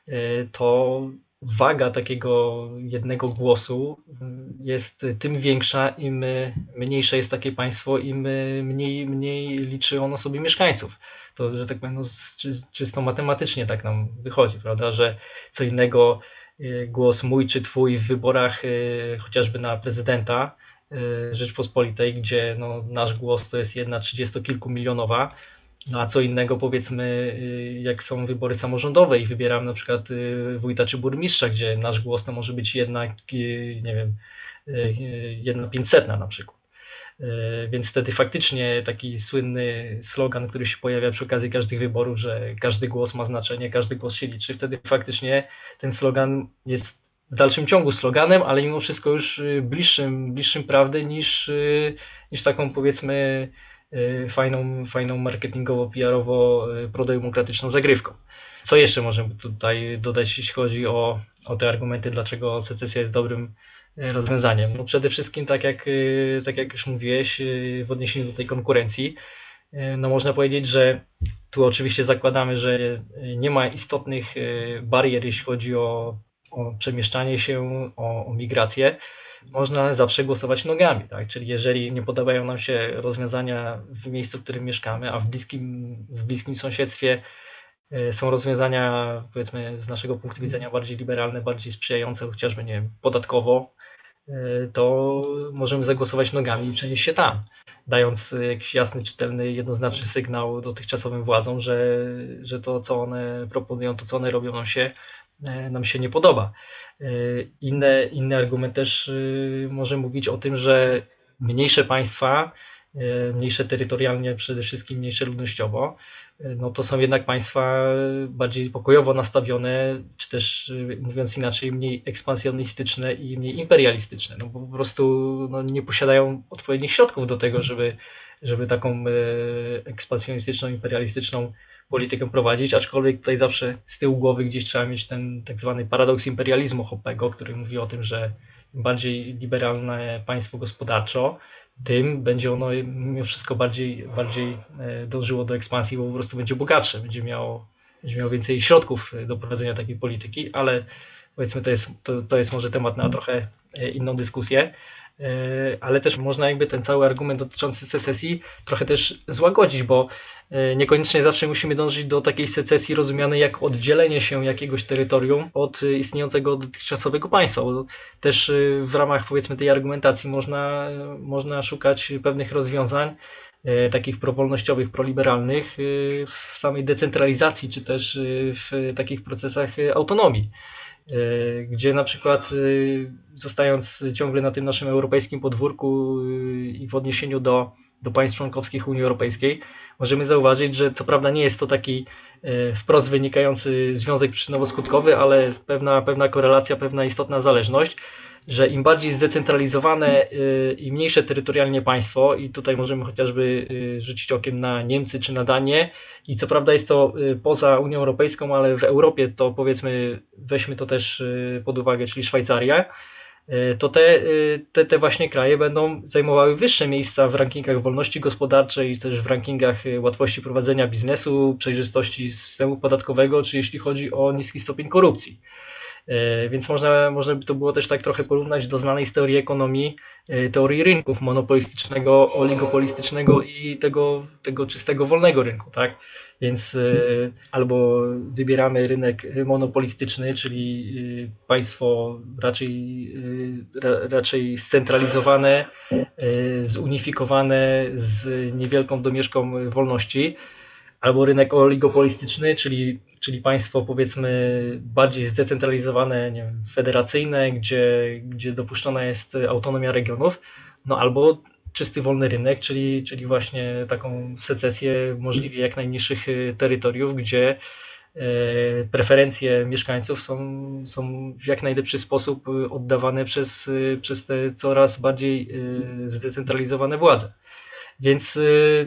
to waga takiego jednego głosu jest tym większa, im mniejsze jest takie państwo, im mniej, mniej liczy ono sobie mieszkańców. To, że tak powiem, no, czysto matematycznie tak nam wychodzi, prawda, że co innego głos mój czy twój w wyborach chociażby na prezydenta Rzeczpospolitej, gdzie no, nasz głos to jest jedna trzydziestokilkumilionowa, no a co innego powiedzmy, jak są wybory samorządowe i wybieramy na przykład wójta czy burmistrza, gdzie nasz głos to może być jednak, nie wiem, jedna pięćsetna na przykład. Więc wtedy faktycznie taki słynny slogan, który się pojawia przy okazji każdych wyborów, że każdy głos ma znaczenie, każdy głos się liczy, wtedy faktycznie ten slogan jest w dalszym ciągu sloganem, ale mimo wszystko już bliższym, bliższym prawdy niż, niż taką powiedzmy fajną, fajną marketingowo-P R-owo prodemokratyczną zagrywką. Co jeszcze możemy tutaj dodać, jeśli chodzi o, o te argumenty, dlaczego secesja jest dobrym rozwiązaniem? No przede wszystkim, tak jak, tak jak już mówiłeś, w odniesieniu do tej konkurencji, no można powiedzieć, że tu oczywiście zakładamy, że nie ma istotnych barier, jeśli chodzi o, o przemieszczanie się, o, o migrację. Można zawsze głosować nogami, tak? Czyli jeżeli nie podobają nam się rozwiązania w miejscu, w którym mieszkamy, a w bliskim, w bliskim sąsiedztwie są rozwiązania, powiedzmy, z naszego punktu widzenia bardziej liberalne, bardziej sprzyjające chociażby, nie wiem, podatkowo, to możemy zagłosować nogami i przenieść się tam, dając jakiś jasny, czytelny, jednoznaczny sygnał dotychczasowym władzom, że, że to, co one proponują, to, co one robią, nam się nam się nie podoba. Inny, inny argument też może mówić o tym, że mniejsze państwa, mniejsze terytorialnie, przede wszystkim mniejsze ludnościowo, no to są jednak państwa bardziej pokojowo nastawione, czy też mówiąc inaczej, mniej ekspansjonistyczne i mniej imperialistyczne, no bo po prostu no, nie posiadają odpowiednich środków do tego, żeby, żeby taką ekspansjonistyczną, imperialistyczną politykę prowadzić, aczkolwiek tutaj zawsze z tyłu głowy gdzieś trzeba mieć ten tak zwany paradoks imperializmu Hoppego, który mówi o tym, że im bardziej liberalne państwo gospodarczo, tym będzie ono mimo wszystko bardziej, bardziej dążyło do ekspansji, bo po prostu będzie bogatsze, będzie miało, będzie miało więcej środków do prowadzenia takiej polityki, ale powiedzmy to jest, to, to jest może temat na trochę inną dyskusję. Ale też można jakby ten cały argument dotyczący secesji trochę też złagodzić, bo niekoniecznie zawsze musimy dążyć do takiej secesji rozumianej jako oddzielenie się jakiegoś terytorium od istniejącego dotychczasowego państwa. Bo też w ramach powiedzmy tej argumentacji można, można szukać pewnych rozwiązań takich prowolnościowych, proliberalnych w samej decentralizacji, czy też w takich procesach autonomii, gdzie na przykład zostając ciągle na tym naszym europejskim podwórku i w odniesieniu do, do państw członkowskich Unii Europejskiej, możemy zauważyć, że co prawda nie jest to taki wprost wynikający związek przyczynowo-skutkowy, ale pewna, pewna korelacja, pewna istotna zależność, że im bardziej zdecentralizowane i mniejsze terytorialnie państwo, i tutaj możemy chociażby rzucić okiem na Niemcy czy na Danię, i co prawda jest to poza Unią Europejską, ale w Europie to powiedzmy, weźmy to też pod uwagę, czyli Szwajcaria, to te, te, te właśnie kraje będą zajmowały wyższe miejsca w rankingach wolności gospodarczej, też w rankingach łatwości prowadzenia biznesu, przejrzystości systemu podatkowego, czy jeśli chodzi o niski stopień korupcji. Więc można, można by to było też tak trochę porównać do znanej z teorii ekonomii, teorii rynków monopolistycznego, oligopolistycznego i tego, tego czystego wolnego rynku, tak? Więc albo wybieramy rynek monopolistyczny, czyli państwo raczej, raczej scentralizowane, zunifikowane z niewielką domieszką wolności, albo rynek oligopolistyczny, czyli, czyli państwo powiedzmy bardziej zdecentralizowane, nie wiem, federacyjne, gdzie, gdzie dopuszczona jest autonomia regionów, no albo czysty wolny rynek, czyli, czyli właśnie taką secesję możliwie jak najmniejszych terytoriów, gdzie preferencje mieszkańców są, są w jak najlepszy sposób oddawane przez, przez te coraz bardziej zdecentralizowane władze. Więc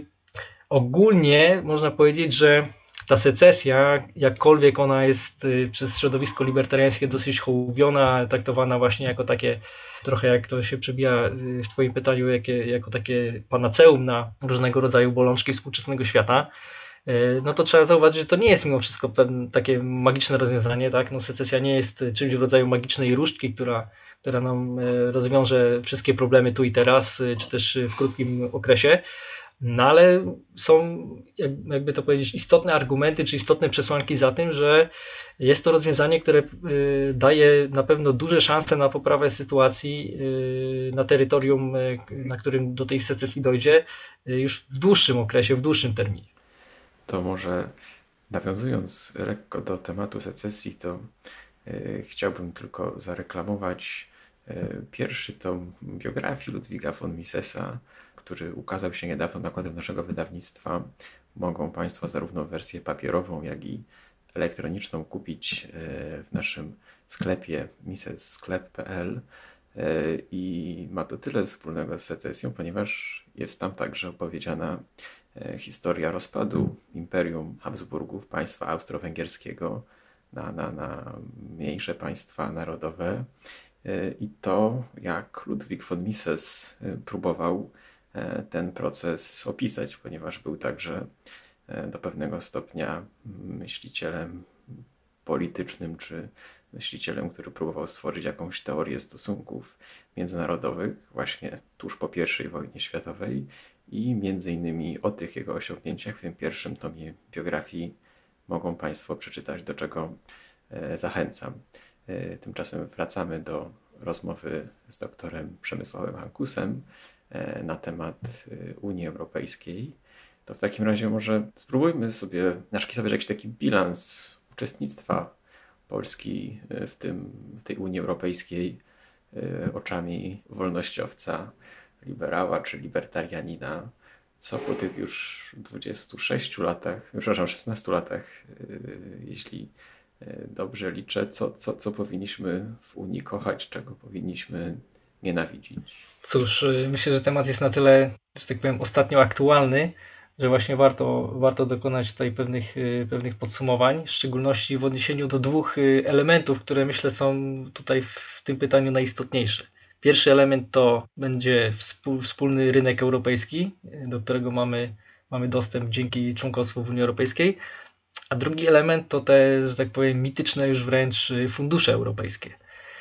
ogólnie można powiedzieć, że ta secesja, jakkolwiek ona jest przez środowisko libertariańskie dosyć hołubiona, traktowana właśnie jako takie, trochę jak to się przebija w Twoim pytaniu, jakie, jako takie panaceum na różnego rodzaju bolączki współczesnego świata, no to trzeba zauważyć, że to nie jest mimo wszystko pewne takie magiczne rozwiązanie, tak? No secesja nie jest czymś w rodzaju magicznej różdżki, która, która nam rozwiąże wszystkie problemy tu i teraz, czy też w krótkim okresie. No ale są, jakby to powiedzieć, istotne argumenty, czy istotne przesłanki za tym, że jest to rozwiązanie, które daje na pewno duże szanse na poprawę sytuacji na terytorium, na którym do tej secesji dojdzie, już w dłuższym okresie, w dłuższym terminie. To może nawiązując lekko do tematu secesji, to y, chciałbym tylko zareklamować y, pierwszy tom biografii Ludwiga von Misesa, który ukazał się niedawno nakładem naszego wydawnictwa. Mogą Państwo zarówno wersję papierową, jak i elektroniczną kupić w naszym sklepie mises sklep kropka p l i ma to tyle wspólnego z secesją, ponieważ jest tam także opowiedziana historia rozpadu Imperium Habsburgów, państwa austro-węgierskiego na, na, na mniejsze państwa narodowe i to, jak Ludwig von Mises próbował ten proces opisać, ponieważ był także do pewnego stopnia myślicielem politycznym, czy myślicielem, który próbował stworzyć jakąś teorię stosunków międzynarodowych właśnie tuż po pierwszej wojnie światowej i między innymi o tych jego osiągnięciach w tym pierwszym tomie biografii mogą Państwo przeczytać, do czego zachęcam. Tymczasem wracamy do rozmowy z doktorem Przemysławem Hankusem na temat Unii Europejskiej. To w takim razie może spróbujmy sobie narysować jakiś taki bilans uczestnictwa Polski w, tym, w tej Unii Europejskiej oczami wolnościowca, liberała czy libertarianina. Co po tych już dwudziestu sześciu latach, przepraszam, szesnastu latach, jeśli dobrze liczę, co, co, co powinniśmy w Unii kochać, czego powinniśmy nienawidzić? Cóż, myślę, że temat jest na tyle, że tak powiem, ostatnio aktualny, że właśnie warto, warto dokonać tutaj pewnych, pewnych podsumowań, w szczególności w odniesieniu do dwóch elementów, które myślę są tutaj w tym pytaniu najistotniejsze. Pierwszy element to będzie wspólny rynek europejski, do którego mamy, mamy dostęp dzięki członkostwu w Unii Europejskiej, a drugi element to te, że tak powiem, mityczne już wręcz fundusze europejskie.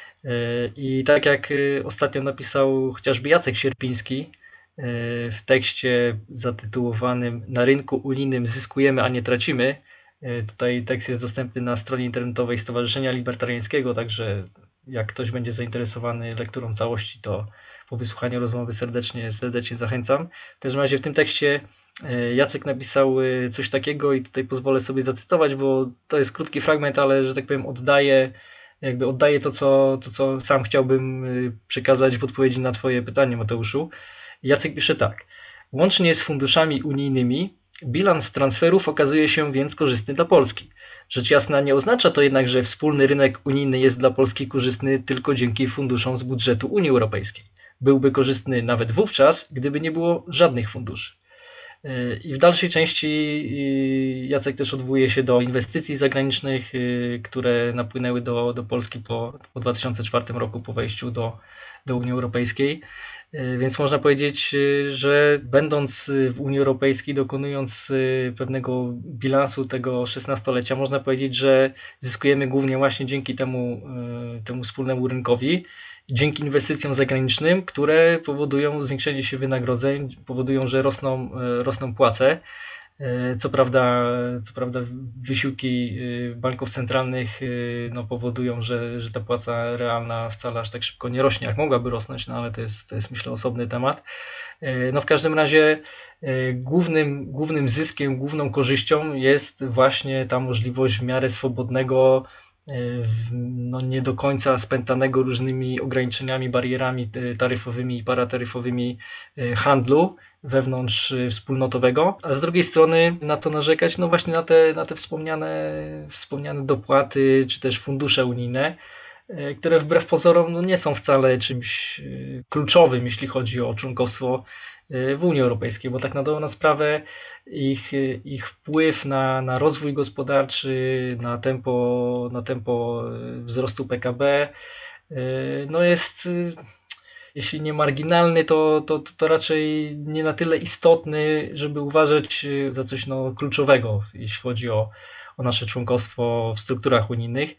I tak jak ostatnio napisał chociażby Jacek Sierpiński w tekście zatytułowanym "Na rynku unijnym zyskujemy, a nie tracimy". Tutaj tekst jest dostępny na stronie internetowej Stowarzyszenia Libertariańskiego, także jak ktoś będzie zainteresowany lekturą całości, to po wysłuchaniu rozmowy serdecznie, serdecznie zachęcam. W każdym razie w tym tekście Jacek napisał coś takiego i tutaj pozwolę sobie zacytować, bo to jest krótki fragment, ale że tak powiem oddaje jakby oddaję to co, to, co sam chciałbym przekazać w odpowiedzi na Twoje pytanie, Mateuszu. Jacek pisze tak. Łącznie z funduszami unijnymi bilans transferów okazuje się więc korzystny dla Polski. Rzecz jasna nie oznacza to jednak, że wspólny rynek unijny jest dla Polski korzystny tylko dzięki funduszom z budżetu Unii Europejskiej. Byłby korzystny nawet wówczas, gdyby nie było żadnych funduszy. I w dalszej części Jacek też odwołuje się do inwestycji zagranicznych, które napłynęły do, do Polski po, po dwa tysiące czwartym roku, po wejściu do, do Unii Europejskiej. Więc można powiedzieć, że będąc w Unii Europejskiej, dokonując pewnego bilansu tego szesnastolecia, można powiedzieć, że zyskujemy głównie właśnie dzięki temu, temu wspólnemu rynkowi, dzięki inwestycjom zagranicznym, które powodują zwiększenie się wynagrodzeń, powodują, że rosną, rosną płace. Co prawda, co prawda wysiłki banków centralnych no, powodują, że, że ta płaca realna wcale aż tak szybko nie rośnie, jak mogłaby rosnąć, no ale to jest, to jest myślę osobny temat. No w każdym razie głównym, głównym zyskiem, główną korzyścią jest właśnie ta możliwość w miarę swobodnego, no nie do końca spętanego różnymi ograniczeniami, barierami taryfowymi i parataryfowymi handlu wewnątrz wspólnotowego, a z drugiej strony na to narzekać, no właśnie na te, na te wspomniane, wspomniane dopłaty, czy też fundusze unijne, które wbrew pozorom no nie są wcale czymś kluczowym, jeśli chodzi o członkostwo w Unii Europejskiej, bo tak na dobrą sprawę ich, ich wpływ na, na rozwój gospodarczy, na tempo, na tempo wzrostu P K B no jest, jeśli nie marginalny, to, to, to raczej nie na tyle istotny, żeby uważać za coś no, kluczowego, jeśli chodzi o, o nasze członkostwo w strukturach unijnych.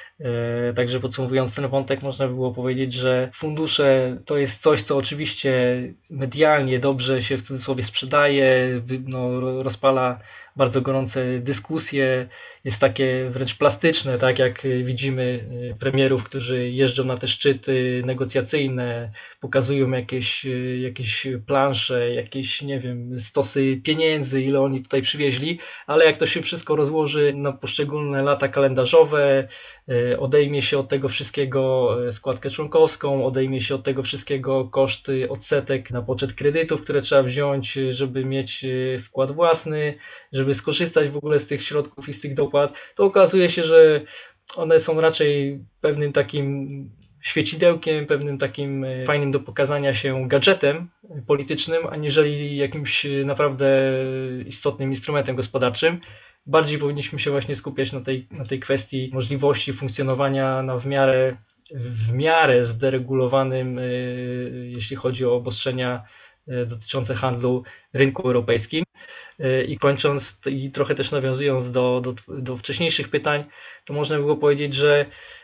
Także podsumowując ten wątek, można by było powiedzieć, że fundusze to jest coś, co oczywiście medialnie dobrze się w cudzysłowie sprzedaje, no, rozpala bardzo gorące dyskusje, jest takie wręcz plastyczne, tak jak widzimy premierów, którzy jeżdżą na te szczyty negocjacyjne, pokazują jakieś, jakieś plansze, jakieś, nie wiem, stosy pieniędzy, ile oni tutaj przywieźli, ale jak to się wszystko rozłoży na poszczególne lata kalendarzowe, odejmie się od tego wszystkiego składkę członkowską, odejmie się od tego wszystkiego koszty odsetek na poczet kredytów, które trzeba wziąć, żeby mieć wkład własny, żeby skorzystać w ogóle z tych środków i z tych dopłat, to okazuje się, że one są raczej pewnym takim świecidełkiem, pewnym takim fajnym do pokazania się gadżetem politycznym, aniżeli jakimś naprawdę istotnym instrumentem gospodarczym. Bardziej powinniśmy się właśnie skupiać na tej, na tej kwestii możliwości funkcjonowania na w miarę, w miarę zderegulowanym, jeśli chodzi o obostrzenia dotyczące handlu rynku europejskim. I kończąc i trochę też nawiązując do, do, do wcześniejszych pytań, to można by było powiedzieć, że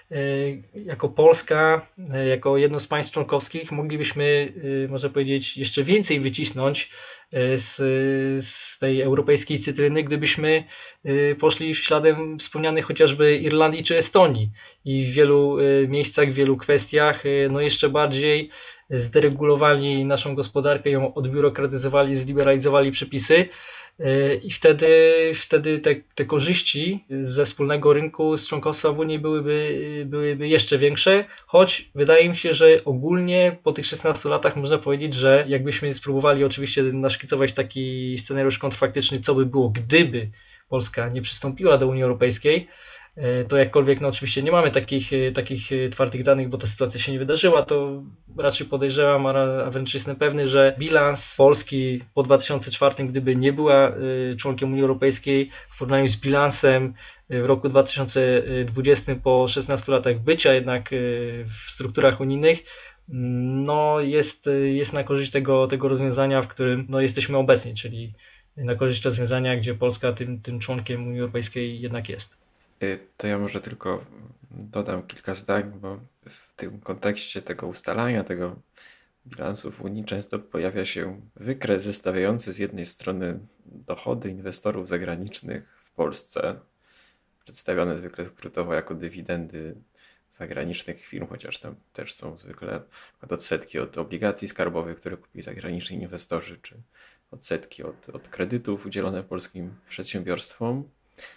jako Polska, jako jedno z państw członkowskich moglibyśmy, można powiedzieć, jeszcze więcej wycisnąć z, z tej europejskiej cytryny, gdybyśmy poszli śladem wspomnianych chociażby Irlandii czy Estonii i w wielu miejscach, w wielu kwestiach no jeszcze bardziej zderegulowali naszą gospodarkę, ją odbiurokratyzowali, zliberalizowali przepisy. I wtedy, wtedy te, te korzyści ze wspólnego rynku, z członkostwa w Unii byłyby, byłyby jeszcze większe, choć wydaje mi się, że ogólnie po tych szesnastu latach można powiedzieć, że jakbyśmy spróbowali oczywiście naszkicować taki scenariusz kontrfaktyczny, co by było, gdyby Polska nie przystąpiła do Unii Europejskiej, to jakkolwiek no oczywiście nie mamy takich, takich twardych danych, bo ta sytuacja się nie wydarzyła, to raczej podejrzewam, a wręcz jestem pewny, że bilans Polski po dwa tysiące czwartym, gdyby nie była członkiem Unii Europejskiej, w porównaniu z bilansem w roku dwa tysiące dwudziestym po szesnastu latach bycia jednak w strukturach unijnych, no jest, jest na korzyść tego, tego rozwiązania, w którym no jesteśmy obecni, czyli na korzyść rozwiązania, gdzie Polska tym, tym członkiem Unii Europejskiej jednak jest. To ja może tylko dodam kilka zdań, bo w tym kontekście tego ustalania tego bilansu w Unii często pojawia się wykres zestawiający z jednej strony dochody inwestorów zagranicznych w Polsce, przedstawione zwykle skrótowo jako dywidendy zagranicznych firm, chociaż tam też są zwykle odsetki od obligacji skarbowych, które kupili zagraniczni inwestorzy, czy odsetki od, od kredytów udzielone polskim przedsiębiorstwom,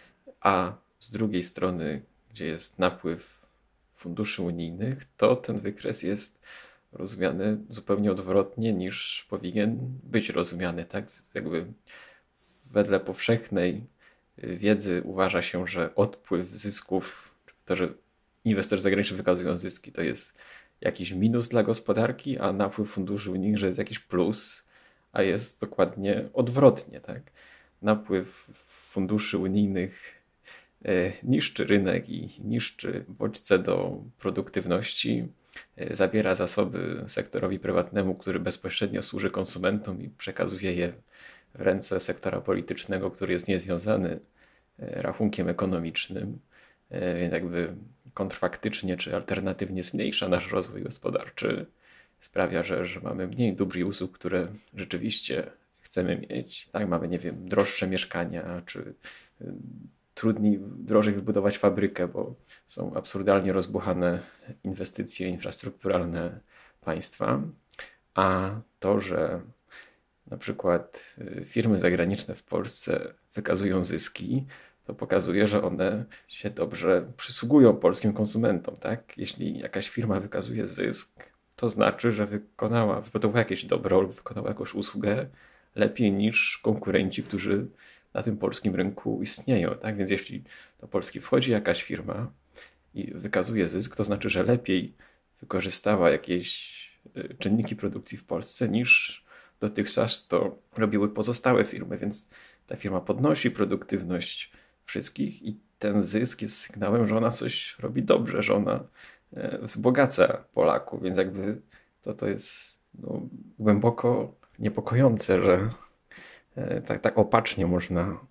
a z drugiej strony, gdzie jest napływ funduszy unijnych, to ten wykres jest rozumiany zupełnie odwrotnie niż powinien być rozumiany. Tak? Jakby wedle powszechnej wiedzy uważa się, że odpływ zysków, to, że inwestorzy zagraniczni wykazują zyski, to jest jakiś minus dla gospodarki, a napływ funduszy unijnych, że jest jakiś plus, a jest dokładnie odwrotnie. Tak? Napływ funduszy unijnych niszczy rynek i niszczy bodźce do produktywności, zabiera zasoby sektorowi prywatnemu, który bezpośrednio służy konsumentom i przekazuje je w ręce sektora politycznego, który jest niezwiązany rachunkiem ekonomicznym, więc jakby kontrfaktycznie czy alternatywnie zmniejsza nasz rozwój gospodarczy, sprawia, że, że mamy mniej dóbr i usług, które rzeczywiście chcemy chcemy mieć. Tak, mamy, nie wiem, droższe mieszkania, czy trudniej, drożej wybudować fabrykę, bo są absurdalnie rozbuchane inwestycje infrastrukturalne państwa. A to, że na przykład firmy zagraniczne w Polsce wykazują zyski, to pokazuje, że one się dobrze przysługują polskim konsumentom. Tak? Jeśli jakaś firma wykazuje zysk, to znaczy, że wykonała, wyprodukowała jakieś dobro lub wykonała jakąś usługę lepiej niż konkurenci, którzy na tym polskim rynku istnieją. Tak? Więc jeśli do Polski wchodzi jakaś firma i wykazuje zysk, to znaczy, że lepiej wykorzystała jakieś czynniki produkcji w Polsce niż dotychczas to robiły pozostałe firmy, więc ta firma podnosi produktywność wszystkich i ten zysk jest sygnałem, że ona coś robi dobrze, że ona wzbogaca Polaków, więc jakby to, to jest no, głęboko niepokojące, że tak, tak opacznie można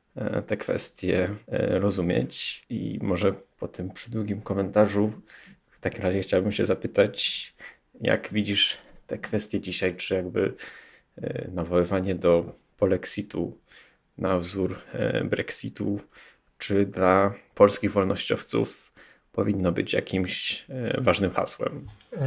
te kwestie rozumieć i może po tym przydługim komentarzu w takim razie chciałbym się zapytać, jak widzisz te kwestie dzisiaj, czy jakby nawoływanie do polexitu na wzór Brexitu, czy dla polskich wolnościowców powinno być jakimś ważnym hasłem?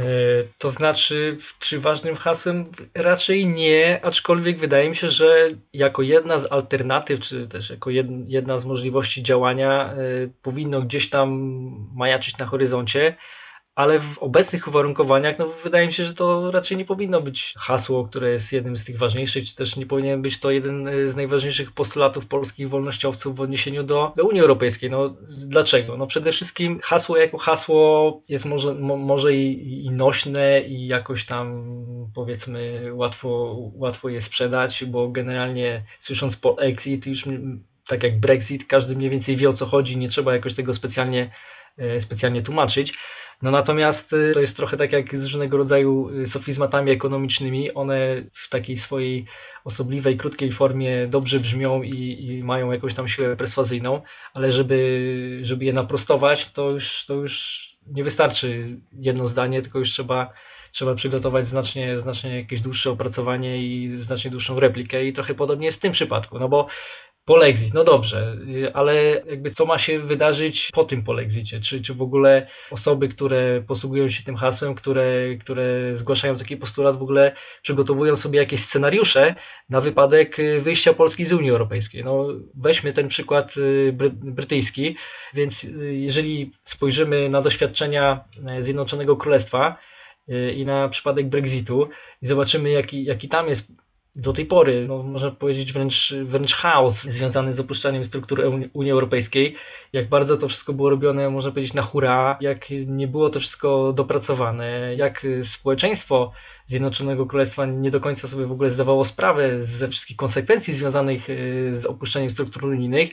To znaczy, czy ważnym hasłem? Raczej nie, aczkolwiek wydaje mi się, że jako jedna z alternatyw, czy też jako jedna z możliwości działania powinno gdzieś tam majaczyć na horyzoncie, ale w obecnych uwarunkowaniach no, wydaje mi się, że to raczej nie powinno być hasło, które jest jednym z tych ważniejszych, czy też nie powinien być to jeden z najważniejszych postulatów polskich wolnościowców w odniesieniu do, do Unii Europejskiej. No, dlaczego? No, przede wszystkim hasło jako hasło jest może, mo, może i, i nośne i jakoś tam powiedzmy łatwo, łatwo je sprzedać, bo generalnie słysząc po exit już tak jak Brexit, każdy mniej więcej wie o co chodzi, nie trzeba jakoś tego specjalnie specjalnie tłumaczyć. No natomiast to jest trochę tak jak z różnego rodzaju sofizmatami ekonomicznymi. One w takiej swojej osobliwej, krótkiej formie dobrze brzmią i, i mają jakąś tam siłę perswazyjną, ale żeby, żeby je naprostować, to już, to już nie wystarczy jedno zdanie, tylko już trzeba, trzeba przygotować znacznie, znacznie jakieś dłuższe opracowanie i znacznie dłuższą replikę i trochę podobnie jest w tym przypadku, no bo polexit, no dobrze, ale jakby co ma się wydarzyć po tym polexicie? Czy, czy w ogóle osoby, które posługują się tym hasłem, które, które zgłaszają taki postulat, w ogóle przygotowują sobie jakieś scenariusze na wypadek wyjścia Polski z Unii Europejskiej? No weźmy ten przykład bry, brytyjski, więc jeżeli spojrzymy na doświadczenia Zjednoczonego Królestwa i na przypadek Brexitu i zobaczymy jaki, jaki tam jest do tej pory, no, można powiedzieć wręcz, wręcz chaos związany z opuszczaniem struktury Unii Europejskiej, jak bardzo to wszystko było robione, można powiedzieć, na hura, jak nie było to wszystko dopracowane, jak społeczeństwo Zjednoczonego Królestwa nie do końca sobie w ogóle zdawało sprawę ze wszystkich konsekwencji związanych z opuszczeniem struktur unijnych,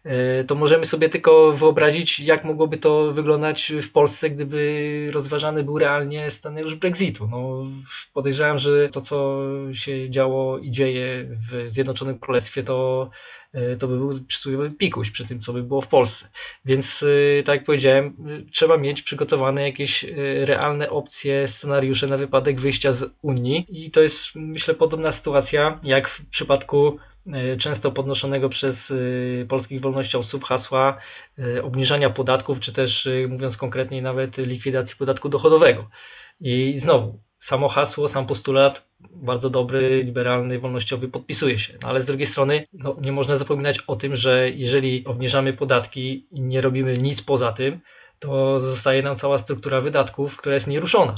to możemy sobie tylko wyobrazić, jak mogłoby to wyglądać w Polsce, gdyby rozważany był realnie scenariusz Brexitu. No, podejrzewam, że to, co się działo i dzieje w Zjednoczonym Królestwie, to, to by był przysłowiowy pikuś przy tym, co by było w Polsce. Więc tak jak powiedziałem, trzeba mieć przygotowane jakieś realne opcje, scenariusze na wypadek wyjścia z Unii i to jest, myślę, podobna sytuacja jak w przypadku często podnoszonego przez polskich wolnościowców hasła obniżania podatków, czy też mówiąc konkretniej nawet likwidacji podatku dochodowego. I znowu, samo hasło, sam postulat, bardzo dobry, liberalny, wolnościowy, podpisuje się. No ale z drugiej strony no, nie można zapominać o tym, że jeżeli obniżamy podatki i nie robimy nic poza tym, to zostaje nam cała struktura wydatków, która jest nieruszona.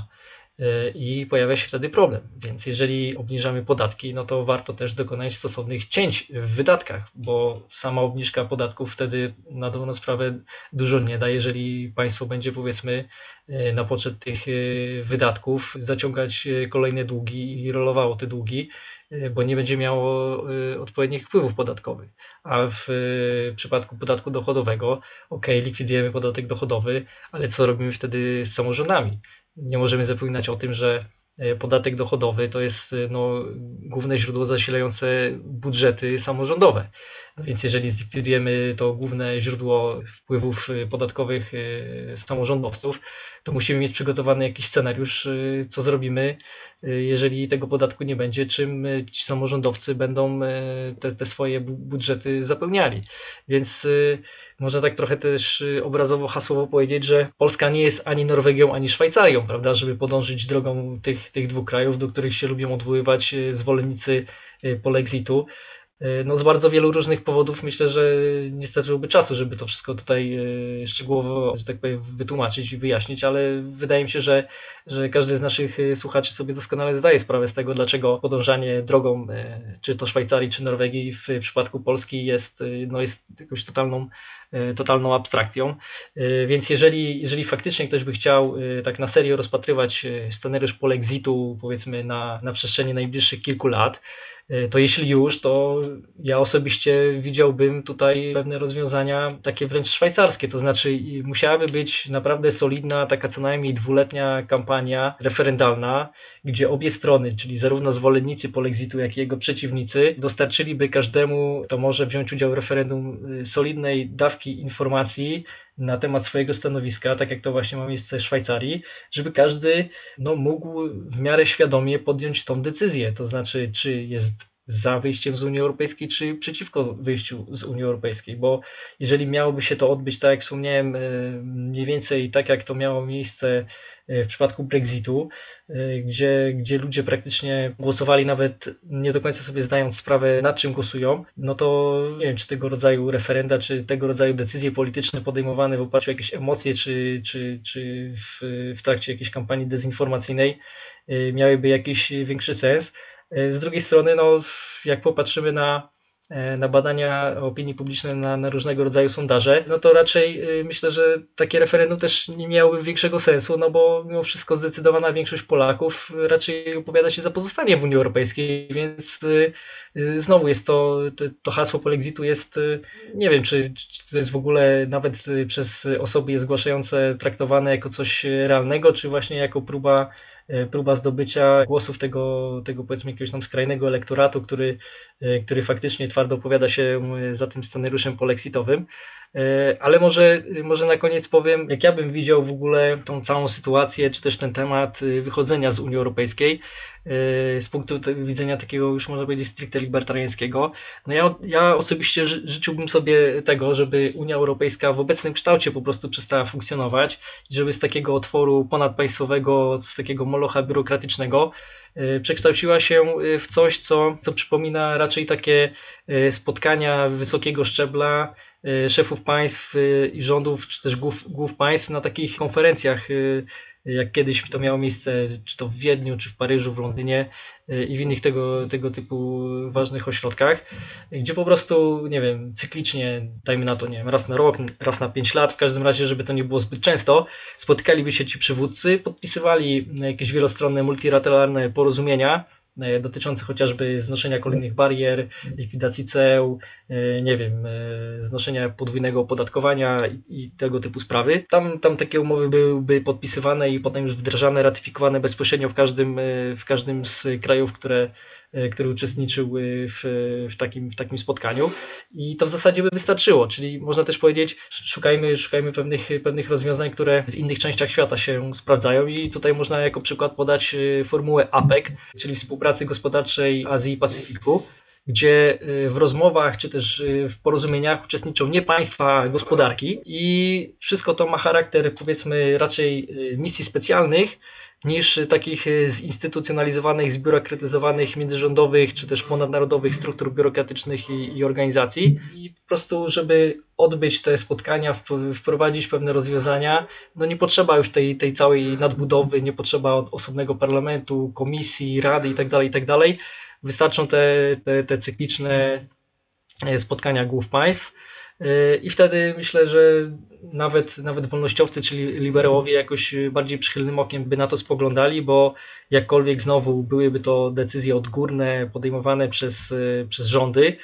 I pojawia się wtedy problem. Więc jeżeli obniżamy podatki, no to warto też dokonać stosownych cięć w wydatkach, bo sama obniżka podatków wtedy na dobrą sprawę dużo nie da, jeżeli państwo będzie powiedzmy na poczet tych wydatków zaciągać kolejne długi i rolowało te długi, bo nie będzie miało odpowiednich wpływów podatkowych. A w przypadku podatku dochodowego, ok, likwidujemy podatek dochodowy, ale co robimy wtedy z samorządami? Nie możemy zapominać o tym, że podatek dochodowy to jest no, główne źródło zasilające budżety samorządowe. Więc jeżeli zlikwidujemy to główne źródło wpływów podatkowych z samorządowców, to musimy mieć przygotowany jakiś scenariusz, co zrobimy, jeżeli tego podatku nie będzie, czym ci samorządowcy będą te, te swoje budżety zapełniali. Więc można tak trochę też obrazowo, hasłowo powiedzieć, że Polska nie jest ani Norwegią, ani Szwajcarią, prawda, żeby podążyć drogą tych, tych dwóch krajów, do których się lubią odwoływać zwolennicy polexitu. No z bardzo wielu różnych powodów myślę, że nie starczyłoby czasu, żeby to wszystko tutaj szczegółowo, że tak powiem, wytłumaczyć i wyjaśnić, ale wydaje mi się, że, że każdy z naszych słuchaczy sobie doskonale zdaje sprawę z tego, dlaczego podążanie drogą czy to Szwajcarii, czy Norwegii w przypadku Polski jest, no jest jakąś totalną, totalną abstrakcją. Więc jeżeli, jeżeli faktycznie ktoś by chciał tak na serio rozpatrywać scenariusz polexitu, powiedzmy na, na przestrzeni najbliższych kilku lat, to jeśli już, to ja osobiście widziałbym tutaj pewne rozwiązania takie wręcz szwajcarskie, to znaczy musiałaby być naprawdę solidna, taka co najmniej dwuletnia kampania referendalna, gdzie obie strony, czyli zarówno zwolennicy polexitu, jak i jego przeciwnicy, dostarczyliby każdemu, kto może wziąć udział w referendum, solidnej dawki informacji na temat swojego stanowiska, tak jak to właśnie ma miejsce w Szwajcarii, żeby każdy no, mógł w miarę świadomie podjąć tą decyzję, to znaczy czy jest za wyjściem z Unii Europejskiej, czy przeciwko wyjściu z Unii Europejskiej, bo jeżeli miałoby się to odbyć, tak jak wspomniałem, mniej więcej tak jak to miało miejsce w przypadku Brexitu, gdzie, gdzie ludzie praktycznie głosowali nawet nie do końca sobie zdając sprawę, nad czym głosują, no to nie wiem, czy tego rodzaju referenda, czy tego rodzaju decyzje polityczne podejmowane w oparciu o jakieś emocje, czy, czy, czy w, w trakcie jakiejś kampanii dezinformacyjnej miałyby jakiś większy sens. Z drugiej strony, no, jak popatrzymy na, na badania opinii publicznej, na, na różnego rodzaju sondaże, no to raczej myślę, że takie referendum też nie miałoby większego sensu, no bo mimo wszystko zdecydowana większość Polaków raczej opowiada się za pozostaniem w Unii Europejskiej, więc znowu jest to, to hasło polexitu jest, nie wiem, czy, czy to jest w ogóle nawet przez osoby je zgłaszające traktowane jako coś realnego, czy właśnie jako próba próba zdobycia głosów tego, tego powiedzmy jakiegoś tam skrajnego elektoratu, który, który faktycznie twardo opowiada się za tym scenariuszem polexitowym. Ale może, może na koniec powiem, jak ja bym widział w ogóle tą całą sytuację, czy też ten temat wychodzenia z Unii Europejskiej z punktu widzenia takiego już można powiedzieć stricte libertariańskiego. No ja, ja osobiście ży, życzyłbym sobie tego, żeby Unia Europejska w obecnym kształcie po prostu przestała funkcjonować i żeby z takiego otworu ponadpaństwowego, z takiego molocha biurokratycznego przekształciła się w coś, co, co przypomina raczej takie spotkania wysokiego szczebla szefów państw i rządów, czy też głów, głów państw na takich konferencjach, jak kiedyś to miało miejsce, czy to w Wiedniu, czy w Paryżu, w Londynie i w innych tego, tego typu ważnych ośrodkach, gdzie po prostu, nie wiem, cyklicznie, dajmy na to, nie wiem, raz na rok, raz na pięć lat, w każdym razie, żeby to nie było zbyt często, spotykaliby się ci przywódcy, podpisywali jakieś wielostronne, multilateralne porozumienia, dotyczące chociażby znoszenia kolejnych barier, likwidacji ceł, nie wiem, znoszenia podwójnego opodatkowania i, i tego typu sprawy. Tam, tam takie umowy byłyby podpisywane i potem już wdrażane, ratyfikowane bezpośrednio w każdym, w każdym z krajów, które, które uczestniczyły w, w, takim, w takim spotkaniu i to w zasadzie by wystarczyło, czyli można też powiedzieć, szukajmy, szukajmy pewnych, pewnych rozwiązań, które w innych częściach świata się sprawdzają i tutaj można jako przykład podać formułę A P E C, czyli współpracy gospodarczej Azji i Pacyfiku, gdzie w rozmowach czy też w porozumieniach uczestniczą nie państwa, a gospodarki i wszystko to ma charakter powiedzmy raczej misji specjalnych niż takich zinstytucjonalizowanych, zbiurokratyzowanych, międzyrządowych czy też ponadnarodowych struktur biurokratycznych i, i organizacji. I po prostu, żeby odbyć te spotkania, wprowadzić pewne rozwiązania, no nie potrzeba już tej, tej całej nadbudowy, nie potrzeba osobnego parlamentu, komisji, rady itd., itd. Wystarczą te, te, te cykliczne spotkania głów państw. I wtedy myślę, że nawet, nawet wolnościowcy, czyli liberałowie jakoś bardziej przychylnym okiem by na to spoglądali, bo jakkolwiek znowu byłyby to decyzje odgórne podejmowane przez, przez rządy,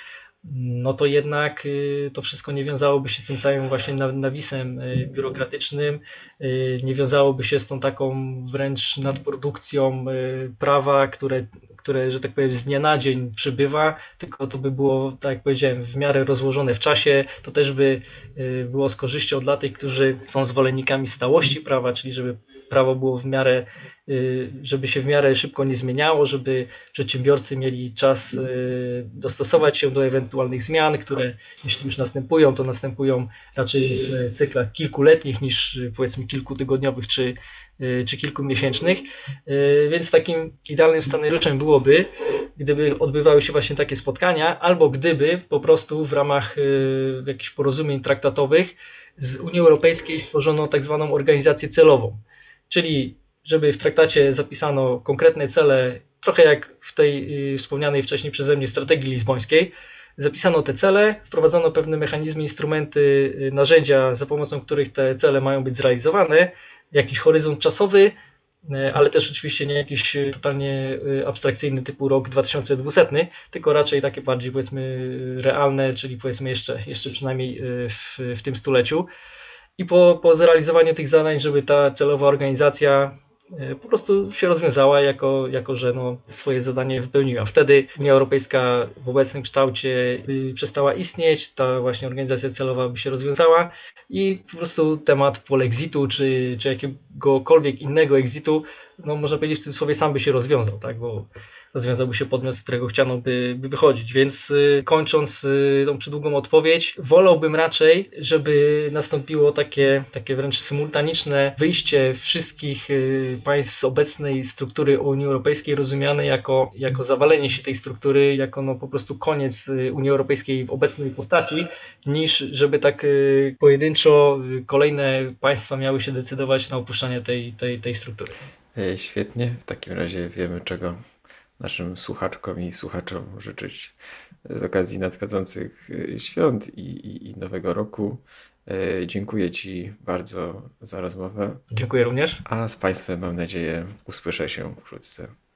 no to jednak y, to wszystko nie wiązałoby się z tym całym właśnie na- nawisem y, biurokratycznym, y, nie wiązałoby się z tą taką wręcz nadprodukcją y, prawa, które, które, że tak powiem, z dnia na dzień przybywa, tylko to by było, tak jak powiedziałem, w miarę rozłożone w czasie. To też by y, było z korzyścią dla tych, którzy są zwolennikami stałości prawa, czyli żeby prawo było w miarę, y, żeby się w miarę szybko nie zmieniało, żeby przedsiębiorcy mieli czas y, dostosować się do ewentualnych zmian, które jeśli już następują, to następują raczej w cyklach kilkuletnich niż y, powiedzmy kilkutygodniowych czy, y, czy kilkumiesięcznych. Y, Więc takim idealnym scenariuszem byłoby, gdyby odbywały się właśnie takie spotkania, albo gdyby po prostu w ramach y, jakichś porozumień traktatowych z Unii Europejskiej stworzono tak zwaną organizację celową. Czyli żeby w traktacie zapisano konkretne cele, trochę jak w tej y, wspomnianej wcześniej przeze mnie strategii lizbońskiej, zapisano te cele, wprowadzono pewne mechanizmy, instrumenty, y, narzędzia, za pomocą których te cele mają być zrealizowane, jakiś horyzont czasowy, y, ale też oczywiście nie jakiś y, totalnie y, abstrakcyjny typu rok dwa tysiące dwieście, tylko raczej takie bardziej powiedzmy realne, czyli powiedzmy jeszcze, jeszcze przynajmniej y, w, w tym stuleciu. I po, po zrealizowaniu tych zadań, żeby ta celowa organizacja e, po prostu się rozwiązała, jako, jako że no, swoje zadanie wypełniła. Wtedy Unia Europejska w obecnym kształcie by przestała istnieć, ta właśnie organizacja celowa by się rozwiązała i po prostu temat polexitu czy, czy jakiegokolwiek innego exitu, no można powiedzieć w cudzysłowie, sam by się rozwiązał, tak? Bo rozwiązałby się podmiot, z którego chciano by, by wychodzić. Więc y, kończąc y, tą przydługą odpowiedź, wolałbym raczej, żeby nastąpiło takie, takie wręcz symultaniczne wyjście wszystkich y, państw z obecnej struktury Unii Europejskiej, rozumiane jako, jako zawalenie się tej struktury, jako no, po prostu koniec y, Unii Europejskiej w obecnej postaci, niż żeby tak y, pojedynczo y, kolejne państwa miały się decydować na opuszczanie tej, tej, tej struktury. E, Świetnie, w takim razie wiemy, czego naszym słuchaczkom i słuchaczom życzyć z okazji nadchodzących e, świąt i, i, i Nowego Roku. E, Dziękuję Ci bardzo za rozmowę, Dziękuję również. a z Państwem mam nadzieję usłyszę się wkrótce.